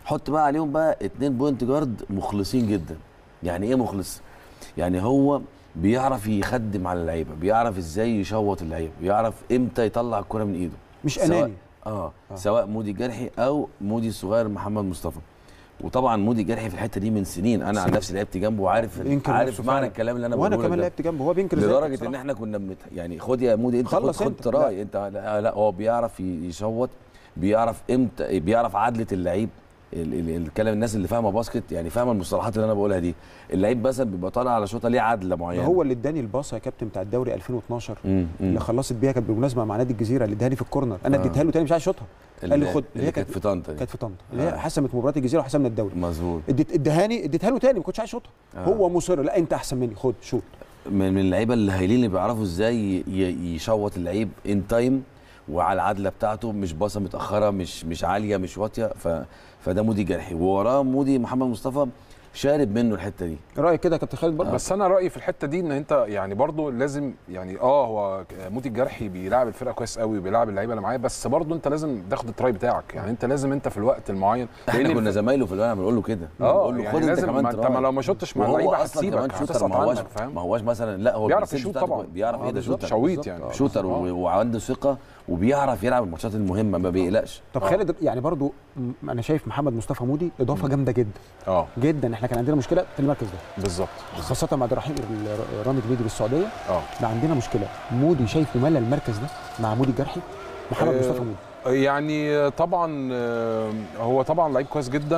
حط بقى عليهم بقى اتنين بوينت جارد مخلصين جدا. يعني ايه مخلص؟ يعني هو بيعرف يخدم على اللعيبه، بيعرف ازاي يشوط اللعيبه، بيعرف امتى يطلع الكره من ايده، مش اناني. آه, اه سواء مودي الجرحي او مودي الصغير محمد مصطفى. وطبعا مودي الجرحي في الحته دي من سنين، انا عن نفسي لعبت جنبه وعارف عارف معنى الكلام اللي انا بقوله. وانا كمان لعبت جنبه، هو بينكر لدرجه ان احنا كنا مت... يعني خد يا مودي انت خد خد تراي انت. لا, لا هو بيعرف يشوط، بيعرف امتى، بيعرف عدله اللعيب. الكلام الناس اللي فاهمه باسكت يعني فاهمه المصطلحات اللي انا بقولها دي. اللعيب مثلا بيبقى طالع على شوطه ليه عدله معينه. هو اللي اداني الباصه يا كابتن بتاع الدوري ألفين واتناشر مم. اللي خلصت بيها، كانت بالمناسبه مع نادي الجزيره، اللي اداني في الكورنر انا اديتها له تاني مش عايز اشوطها، قال لي خد اللي هي كانت في طنطا. كانت في طنطا اللي هي حسمت مباراه الجزيره وحسمنا الدوري. مظبوط. اديتهاني اديتها له تاني ما كنتش عايز اشوطها. آه. هو مصر لا انت احسن مني خد شوط. من من اللعيبه اللي هايلين اللي بيعرفوا ازاي يشوط اللعيب ان تايم وعلى العدله بتاعته، مش باصه متاخره، مش مش عاليه مش واطيه. ف فده مودي جرحي، ووراه مودي محمد مصطفى شارب منه الحته دي. رايك كده يا كابتن خالد برضه؟ بس انا رايي في الحته دي ان انت يعني برضه لازم يعني اه هو مودي الجرحي بيلعب الفرقه كويس قوي وبيلعب اللعيبه اللي معاه، بس برضه انت لازم تاخد التراي بتاعك. يعني انت لازم انت في الوقت المعين، احنا كنا زمايله في الملعب بنقول له كده، اه يعني خد لازم انت كمان. انت لو ما شوتش مع اللعيبه هتسيبك هتسقط عنك، فاهم؟ ما هوش مثلا لا هو بيعرف يشوط طبعا، بيعرف ايه ده شوتر شويت يعني شوتر وعنده ثقه وبيعرف يلعب الماتشات المهمه ما بيقلقش. طب خالد يعني برضو انا شايف محمد مصطفى مودي اضافه جامده جدا اه جدا. احنا كان عندنا مشكله في المركز ده بالظبط، خاصه مع رحيل رامي جميدي بالسعوديه. اه بقى عندنا مشكله. مودي شايف ممل المركز ده مع مودي الجرحي. محمد آه مصطفى مودي يعني طبعا هو طبعا لعيب كويس جدا،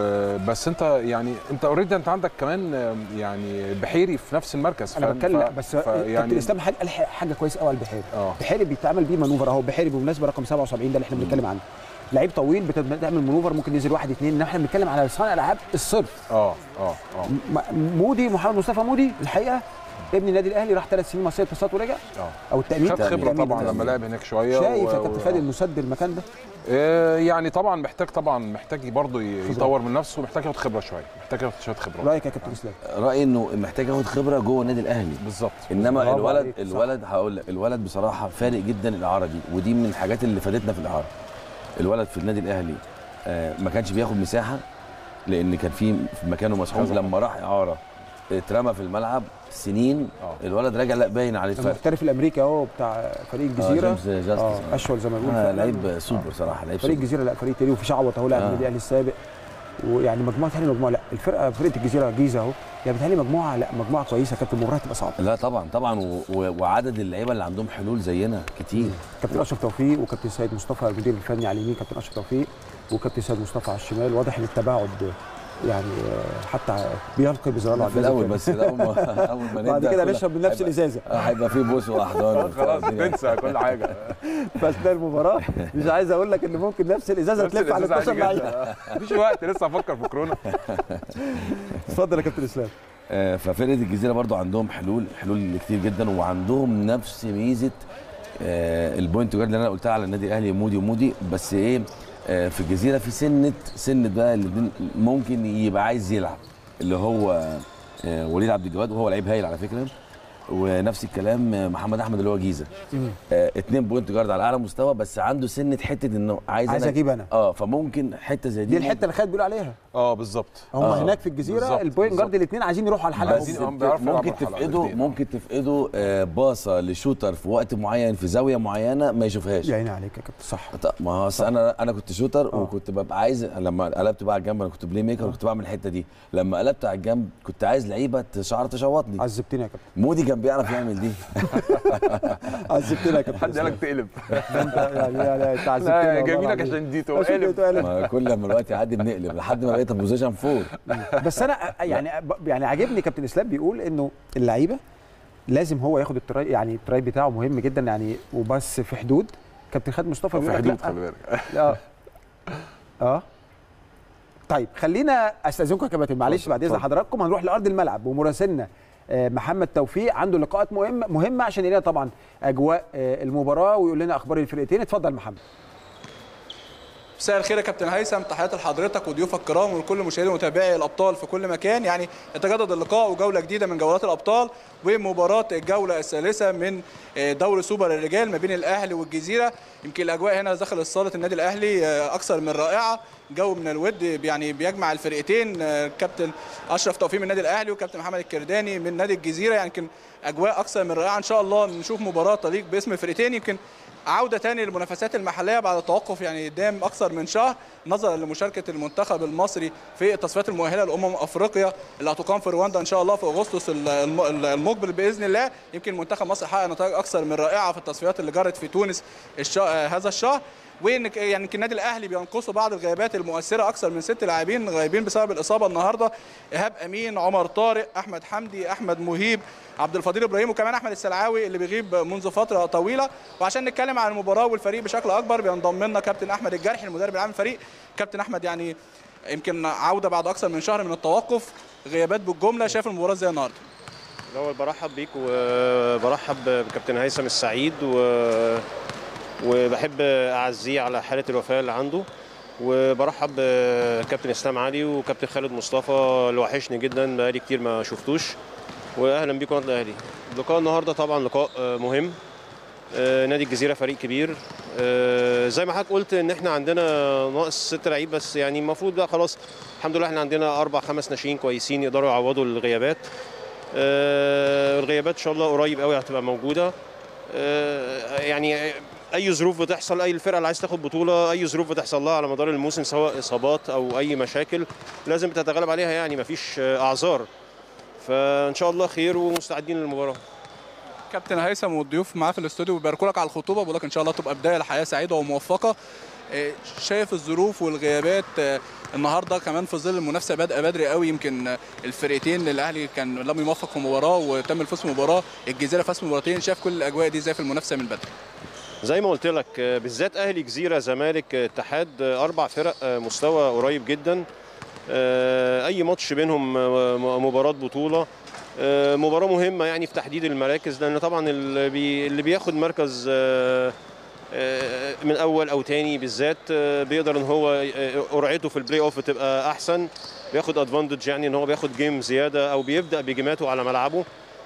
وبس انت يعني انت اوريدي انت عندك كمان يعني بحيري في نفس المركز. انا بتكلم بس يعني كابتن اسلام حاجه حاجه كويسه قوي على البحيري. اه بحيري بيتعمل بيه مانوفر اهو. بحيري بالمناسبه رقم سبعة وسبعين ده اللي احنا بنتكلم عنه، لعيب طويل بتعمل مانوفر ممكن ينزل واحد اثنين. ان احنا بنتكلم على صانع العاب الصرف. اه اه اه مودي محمد مصطفى مودي الحقيقه ابن النادي الاهلي، راح ثلاث سنين مصريه اتصالات ورجع. اه او التامين خد خبره طبعا لما لعب هناك شويه. شايف يا كابتن خالد المسد المكان ده؟ آه يعني طبعا محتاج طبعا محتاج برضه يطور من نفسه، ومحتاج ياخد خبره شويه، محتاج ياخد شويه خبره. رايك يا كابتن اسلام؟ رايي انه محتاج ياخد خبره جوه النادي الاهلي بالظبط. انما الولد الولد هقول لك الولد بصراحه فارق جدا الاعاره دي، ودي من الحاجات اللي فادتنا في الاعاره. الولد في النادي الاهلي آه ما كانش بياخد مساحه لان كان في مكانه مسحوب. لما راح اعاره اترمى في الملعب سنين. أوه. الولد راجع لا باين عليه الفرق. المحترف الامريكي اهو بتاع فريق الجزيره. اه اه اشول زي ما بيقولوا. آه لعيب سوبر صراحه، لعيب فريق الجزيره. لا فريق تاني، وفي شعوط اهو لاعب النادي الاهلي السابق. ويعني مجموعه ثانيه مجموعه لا الفرقه فرقه الجزيره جيزه اهو، يعني بتهيألي مجموعه لا مجموعه كويسه. كانت المباراه هتبقى صعبه. لا طبعا طبعا و... و... وعدد اللعيبه اللي عندهم حلول زينا كتير. كابتن اشرف توفيق وكابتن سيد مصطفى المدير الفني على اليمين، كابتن اشرف توفيق وكابتن سيد مصطفى على الشمال. واضح ان التباعد يعني حتى بيلقي بظلال في الاول، بس اول ما اول ما نبدا بعد كده نشرب من نفس الازازه هيبقى في بوس واحضان خلاص تنسى كل حاجه. فاثناء المباراه مش عايز اقول لك ان ممكن نفس الازازه تلف على اتناشر لعيب. مفيش وقت لسه افكر في كورونا. اتفضل يا كابتن اسلام. ففرقه الجزيره برضو عندهم حلول حلول كتير جدا، وعندهم نفس ميزه البوينت جارد اللي انا قلتها على النادي الاهلي مودي ومودي. بس ايه في الجزيره في سنه سنه بقى اللي ممكن يبقى عايز يلعب، اللي هو وليد عبد الجواد، وهو لعيب هايل على فكره. ونفس الكلام محمد احمد اللي هو جيزه. آه اتنين بوينت جارد على اعلى مستوى، بس عنده سنه حته انه عايز عايز اجيب انا. اه فممكن حته زي دي دي الحته اللي خالد بيقول عليها. اه بالظبط. هم آه هناك في الجزيره البوينت جارد الاثنين عايزين يروحوا على الحلقه. بس ممكن تفقده ممكن تفقده آه باصه لشوتر في وقت معين في زاويه معينه ما يشوفهاش. يا عيني عليك يا كابتن صح. ما هو انا انا كنت شوتر. آه. وكنت ببقى عايز لما قلبت بقى على الجنب انا كنت بلاي ميكر. آه. وكنت بعمل الحته دي. لما قلبت على الجنب كنت عايز لعيبه تشعر تشوطني. عذبتني يا كابتن. مودي كان بيعرف يعمل دي. عذبتني يا كابتن. حد قالك تقلب؟ يعني يعني انت عذبتني. لا جايبينك عشان دي تقلب. كل لما الوقت يعدي بنقلب لحد ما بقيت بوزيشن فور. بس انا يعني يعني عاجبني كابتن اسلام بيقول انه اللعيبه لازم هو ياخد التراي، يعني التراي بتاعه مهم جدا يعني، وبس في حدود. كابتن خالد مصطفى بيقول في حدود خلي بالك. اه اه طيب خلينا استاذنكم يا كابتن معلش بعد اذن حضراتكم. هنروح لارض الملعب ومراسلنا محمد توفيق عنده لقاءات مهمه مهمه عشان يلاقي طبعا اجواء المباراه ويقول لنا اخبار الفرقتين. اتفضل محمد. مساء الخير يا كابتن هيثم، تحياتي لحضرتك وضيوفك الكرام ولكل مشاهدي ومتابعي الابطال في كل مكان. يعني يتجدد اللقاء وجوله جديده من جولات الابطال ومباراه الجوله الثالثه من دوري سوبر الرجال ما بين الاهلي والجزيره. يمكن الاجواء هنا داخل صاله النادي الاهلي اكثر من رائعه، جو من الود يعني بيجمع الفرقتين، كابتن اشرف توفيق من النادي الاهلي وكابتن محمد الكرداني من نادي الجزيره. يعني يمكن اجواء اكثر من رائعه، ان شاء الله نشوف مباراه تليق باسم الفرقتين. يمكن عودة تاني للمنافسات المحلية بعد التوقف يعني دام أكثر من شهر نظرا لمشاركة المنتخب المصري في التصفيات المؤهلة لأمم أفريقيا اللي هتقام في رواندا إن شاء الله في أغسطس المقبل بإذن الله. يمكن منتخب مصر حقق نتائج أكثر من رائعة في التصفيات اللي جرت في تونس هذا الشهر. وان يعني النادي الاهلي بينقصوا بعض الغيابات المؤثره، اكثر من ست لاعبين غايبين بسبب الاصابه النهارده، ايهاب امين، عمر طارق، احمد حمدي، احمد مهيب، عبد الفضيل ابراهيم، وكمان احمد السلعاوي اللي بيغيب منذ فتره طويله. وعشان نتكلم عن المباراه والفريق بشكل اكبر بينضم لنا كابتن احمد الجرحي المدرب العام للفريق. كابتن احمد، يعني يمكن عوده بعد اكثر من شهر من التوقف، غيابات بالجمله، شايف المباراه ازاي النهارده؟ الاول برحب بيك وبرحب بكابتن هيثم السعيد و وبحب اعزيه على حاله الوفاه اللي عنده، وبرحب بكابتن اسلام علي وكابتن خالد مصطفى اللي وحشني جدا بقالي كتير ما شفتوش، واهلا بيكم نادي الاهلي. اللقاء النهارده طبعا لقاء مهم، نادي الجزيره فريق كبير، زي ما حضرتك قلت ان احنا عندنا ناقص ست لعيب بس، يعني المفروض بقى خلاص الحمد لله احنا عندنا اربع خمس ناشئين كويسين يقدروا يعوضوا الغيابات. الغيابات ان شاء الله قريب قوي هتبقى موجوده. يعني اي ظروف بتحصل، اي الفرقه اللي عايز تاخد بطوله اي ظروف بتحصل لها على مدار الموسم سواء اصابات او اي مشاكل لازم تتغلب عليها، يعني مفيش اعذار، فان شاء الله خير ومستعدين للمباراه. كابتن هيثم والضيوف معاه في الاستوديو بيباركوا لك على الخطوبه، بيقول لك ان شاء الله تبقى بدايه لحياه سعيده وموفقه. شايف الظروف والغيابات النهارده كمان في ظل المنافسه بادئه بدري قوي، يمكن الفرقتين الاهلي كان لم يوفق في مباراه وتم الفوز في مباراه، الجزيره فاز في مباراتين، شايف كل الاجواء دي ازاي في المنافسه من بدري؟ زي ما قلت لك بالذات اهلي، جزيره، زمالك، اتحاد، اربع فرق مستوى قريب جدا، اي ماتش بينهم مباراه بطوله، مباراه مهمه يعني في تحديد المراكز، لان طبعا اللي, بي اللي بياخد مركز من اول او تاني بالذات بيقدر ان هو قرعته في البلاي اوف تبقى احسن، بياخد ادفانتج يعني ان هو بياخد جيم زياده او بيبدا بجيماته على ملعبه،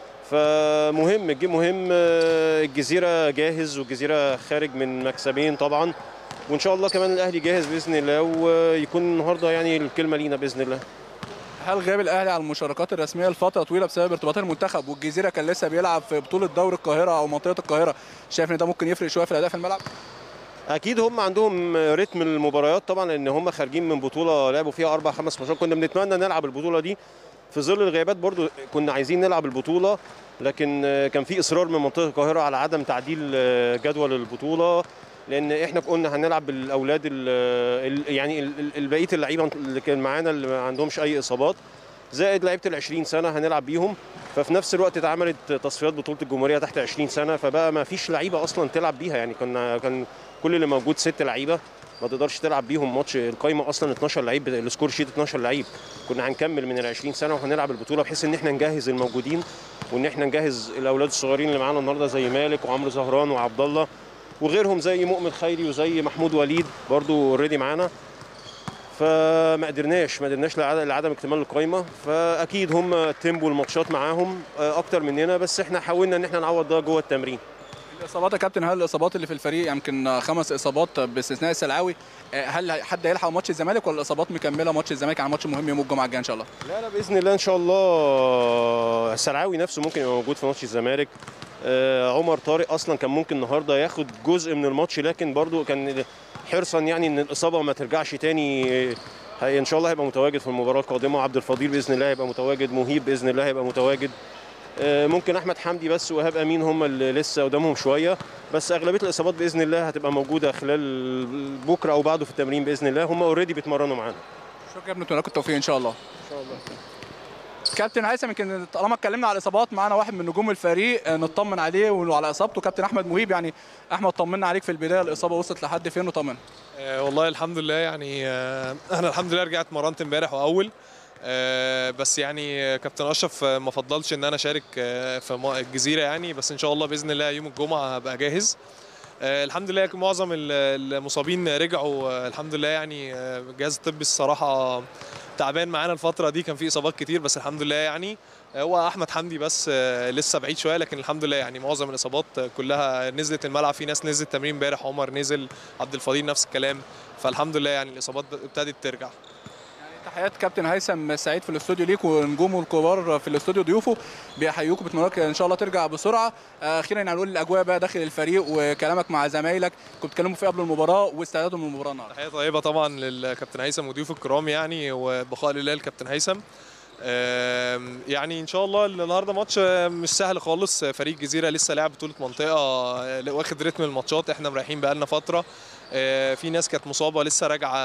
فمهم الجيم مهم. الجزيره جاهز والجزيره خارج من مكسبين طبعا، وان شاء الله كمان الاهلي جاهز باذن الله ويكون النهارده يعني الكلمه لينا باذن الله. هل غياب الاهلي على المشاركات الرسميه لفتره طويله بسبب ارتباط المنتخب والجزيره كان لسه بيلعب في بطوله دوري القاهره او منطقه القاهره، شايف ان ده ممكن يفرق شويه في الاداء في الملعب؟ اكيد هم عندهم رتم المباريات طبعا، لان هم خارجين من بطوله لعبوا فيها اربع خمس ماتشات، كنا بنتمنى نلعب البطوله دي في ظل الغيابات، برضو كنا عايزين نلعب البطوله، لكن كان في اصرار من منطقه القاهره على عدم تعديل جدول البطوله، لان احنا قلنا هنلعب بالاولاد يعني بقيه اللعيبه اللي كان معانا اللي ما عندهمش اي اصابات زائد لعيبه ال عشرين سنه هنلعب بيهم، ففي نفس الوقت اتعملت تصفيات بطوله الجمهوريه تحت عشرين سنه، فبقى ما فيش لعيبه اصلا تلعب بيها، يعني كنا كان كل اللي موجود ست لعيبه ما تقدرش تلعب بيهم ماتش، القايمه اصلا اتناشر لعيب، السكور شيت اتناشر لعيب، كنا هنكمل من ال عشرين سنه وهنلعب البطوله بحيث ان احنا نجهز الموجودين وان احنا نجهز الاولاد الصغيرين اللي معانا النهارده زي مالك وعمرو زهران وعبد الله وغيرهم زي مؤمن خيري وزي محمود وليد برضو اوريدي معانا، فما قدرناش ما قدرناش لعدم اكتمال القايمه، فاكيد هم تيمبو الماتشات معاهم اكتر مننا، بس احنا حاولنا ان احنا نعوض ده جوه التمرين. الاصابات يا كابتن، هل الاصابات اللي في الفريق يمكن خمس اصابات باستثناء السلعاوي، هل حد هيلحق ماتش الزمالك ولا الاصابات مكمله ماتش الزمالك على ماتش مهم يوم الجمعه الجايه ان شاء الله؟ لا لا باذن الله ان شاء الله السلعاوي نفسه ممكن يبقى موجود في ماتش الزمالك، عمر طارق اصلا كان ممكن النهارده ياخد جزء من الماتش، لكن برضو كان حرصا يعني ان الاصابه ما ترجعش تاني، هي ان شاء الله هيبقى متواجد في المباراه القادمه، عبد الفضيل باذن الله هيبقى متواجد، مهيب باذن الله هيبقى متواجد، ممكن احمد حمدي بس وايهاب امين هم اللي لسه قدامهم شويه، بس اغلبيه الاصابات باذن الله هتبقى موجوده خلال بكره او بعده في التمرين باذن الله، هم اوريدي بيتمرنوا معانا. شكرا يا ابني، نتمنى لكم التوفيق ان شاء الله. ان شاء الله. كابتن هيثم، يمكن طالما اتكلمنا على الاصابات معانا واحد من نجوم الفريق نطمن عليه وعلى اصابته، كابتن احمد مهيب. يعني احمد طمنا عليك في البدايه، الاصابه وصلت لحد فين وطمن؟ آه والله الحمد لله، يعني آه انا الحمد لله رجعت مرنت امبارح واول آه بس يعني كابتن اشرف ما فضلش ان انا اشارك آه في الجزيره يعني، بس ان شاء الله باذن الله يوم الجمعه هبقى جاهز. آه الحمد لله معظم المصابين رجعوا آه الحمد لله. يعني آه الجهاز الطبي الصراحه تعبان معانا الفتره دي، كان في اصابات كتير بس الحمد لله. يعني هو احمد حمدي بس آه لسه بعيد شويه، لكن الحمد لله يعني معظم الاصابات كلها نزلت الملعب. في ناس نزلت تمرين امبارح، عمر نزل، عبد الفضيل نفس الكلام. فالحمد لله يعني الاصابات ابتدت ترجع. تحيات كابتن هيثم سعيد في الاستوديو ليك، ونجومه الكبار في الاستوديو ضيوفه بيحيوكوا بتمنى ان شاء الله ترجع بسرعه. اخيرا هنقول الاجواء بقى داخل الفريق وكلامك مع زمايلك، كنتوا بتتكلموا في قبل المباراه واستعدادهم للمباراه النهارده. تحيه طيبه طبعا للكابتن هيثم وضيوف الكرام يعني، وبقاء لله الكابتن هيثم. يعني ان شاء الله النهارده ماتش مش سهل خالص. فريق الجزيره لسه لاعب بطوله منطقه، واخد رتم الماتشات. احنا مريحين بقالنا فتره، في ناس كانت مصابه لسه راجعه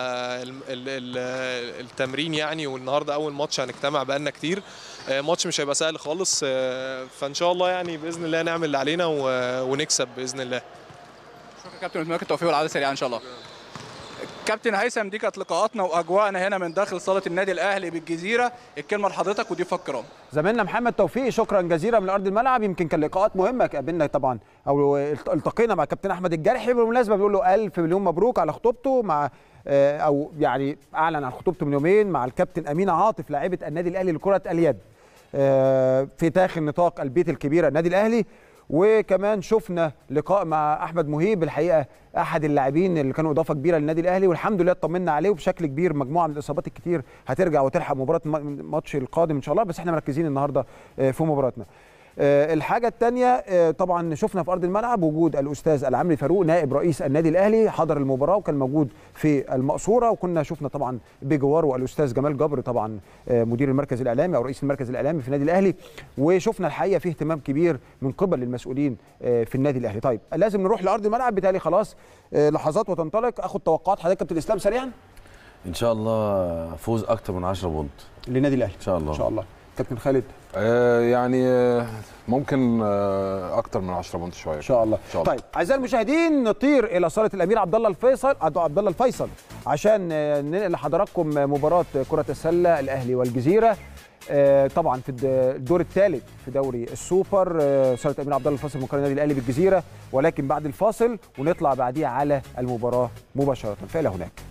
التمرين يعني، والنهارده اول ماتش هنجتمع بقالنا كتير. ماتش مش هيبقى سهل خالص، فان شاء الله يعني باذن الله نعمل اللي علينا ونكسب باذن الله. شكرا كابتن، اتمنى التوفيق والعوده سريعا ان شاء الله. كابتن هيثم، دي كانت لقاءاتنا واجواءنا هنا من داخل صاله النادي الاهلي بالجزيره. الكلمه لحضرتك وضيوفك الكرام. زميلنا محمد توفيق، شكرا جزيلا من ارض الملعب. يمكن كان لقاءات مهمه قابلنا طبعا، او التقينا مع كابتن احمد الجرحي. بالمناسبه بنقول له الف مليون مبروك على خطوبته مع او يعني اعلن عن خطوبته من يومين مع الكابتن امينه عاطف لاعبه النادي الاهلي لكره اليد في داخل نطاق البيت الكبير النادي الاهلي. وكمان شفنا لقاء مع احمد مهيب، الحقيقه احد اللاعبين اللي كانوا اضافه كبيره للنادي الاهلي، والحمد لله اطمنا عليه وبشكل كبير. مجموعه من الاصابات الكتير هترجع وتلحق مباراه الماتش القادم ان شاء الله، بس احنا مركزين النهارده في مباراتنا. الحاجه الثانيه طبعا شفنا في ارض الملعب وجود الاستاذ العمري فاروق نائب رئيس النادي الاهلي، حضر المباراه وكان موجود في المقصوره. وكنا شفنا طبعا بجواره الاستاذ جمال جبر طبعا مدير المركز الاعلامي او رئيس المركز الاعلامي في النادي الاهلي. وشفنا الحقيقه فيه اهتمام كبير من قبل المسؤولين في النادي الاهلي. طيب لازم نروح لارض الملعب، بالتالي خلاص لحظات وتنطلق. اخد توقعات حضرتك كابتن اسلام سريعا. ان شاء الله فوز اكتر من عشرة بونت للنادي الاهلي ان شاء الله. ان شاء الله. كابتن خالد. آه يعني آه ممكن آه اكتر من عشرة بونت شويه ان شاء الله. إن شاء الله. طيب اعزائي المشاهدين، نطير الى صاله الامير عبد الله الفيصل عبد الله الفيصل عشان ننقل لحضراتكم مباراه كره السله الاهلي والجزيره. آه طبعا في الدور الثالث في دوري السوبر، آه صاله الامير عبد الله الفيصل مقر النادي الاهلي بالجزيره، ولكن بعد الفاصل ونطلع بعديه على المباراه مباشره. فإلى هناك.